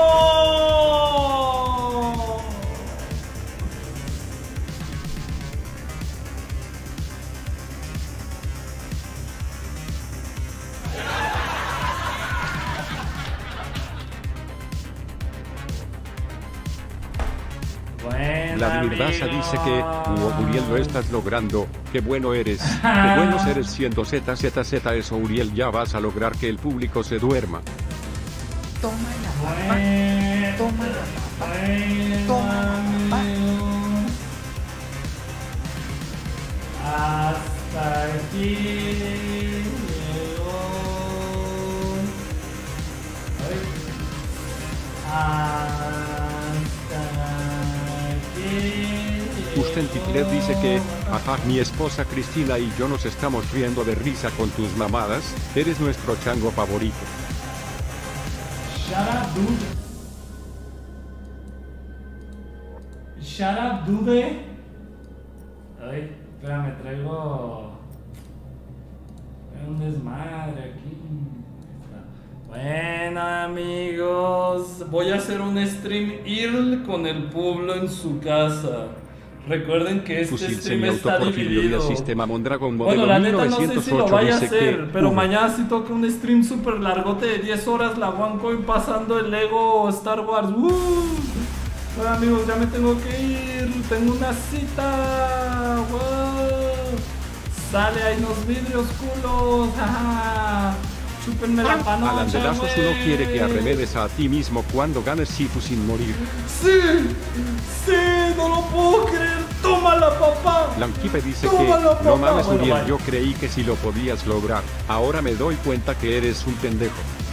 Vladimir Daza dice que, Uriel, lo estás logrando, qué bueno eres, qué buenos eres siendo ZZZ, eso Uriel, ya vas a lograr que el público se duerma. Hasta aquí llegó. Hasta aquí. Usten Tiplet dice que, ajá, mi esposa Cristina y yo nos estamos riendo de risa con tus mamadas, eres nuestro chango favorito. Shut up, dude. Shut up, dude. Ay, espérame, traigo un desmadre aquí. Bueno, amigos, voy a hacer un stream IRL con el pueblo en su casa. Recuerden que este Fusil stream está semiautoporfirio dividido. del sistema Mondragon Bueno, modelo la neta no sé 1908 si lo vaya a dice hacer, que pero uno. mañana sí toca un stream super largote de 10 horas, la OneCoin pasando el Lego Star Wars. Bueno, amigos, ya me tengo que ir, tengo una cita. ¡Wow! Sale ahí los vidrios, culos. ¡Ja! Chúpenme la panocha, Alan de Lazos uno güey. quiere que arremedes a ti mismo cuando ganes Sifu sin morir. ¡Sí! ¡Sí! ¡No lo puedo creer! ¡Tómala, papá! Lanquipe dice Tómalo, que, no papá. mames Bueno, Uriel, bye. yo creí que sí lo podías lograr. Ahora me doy cuenta que eres un pendejo.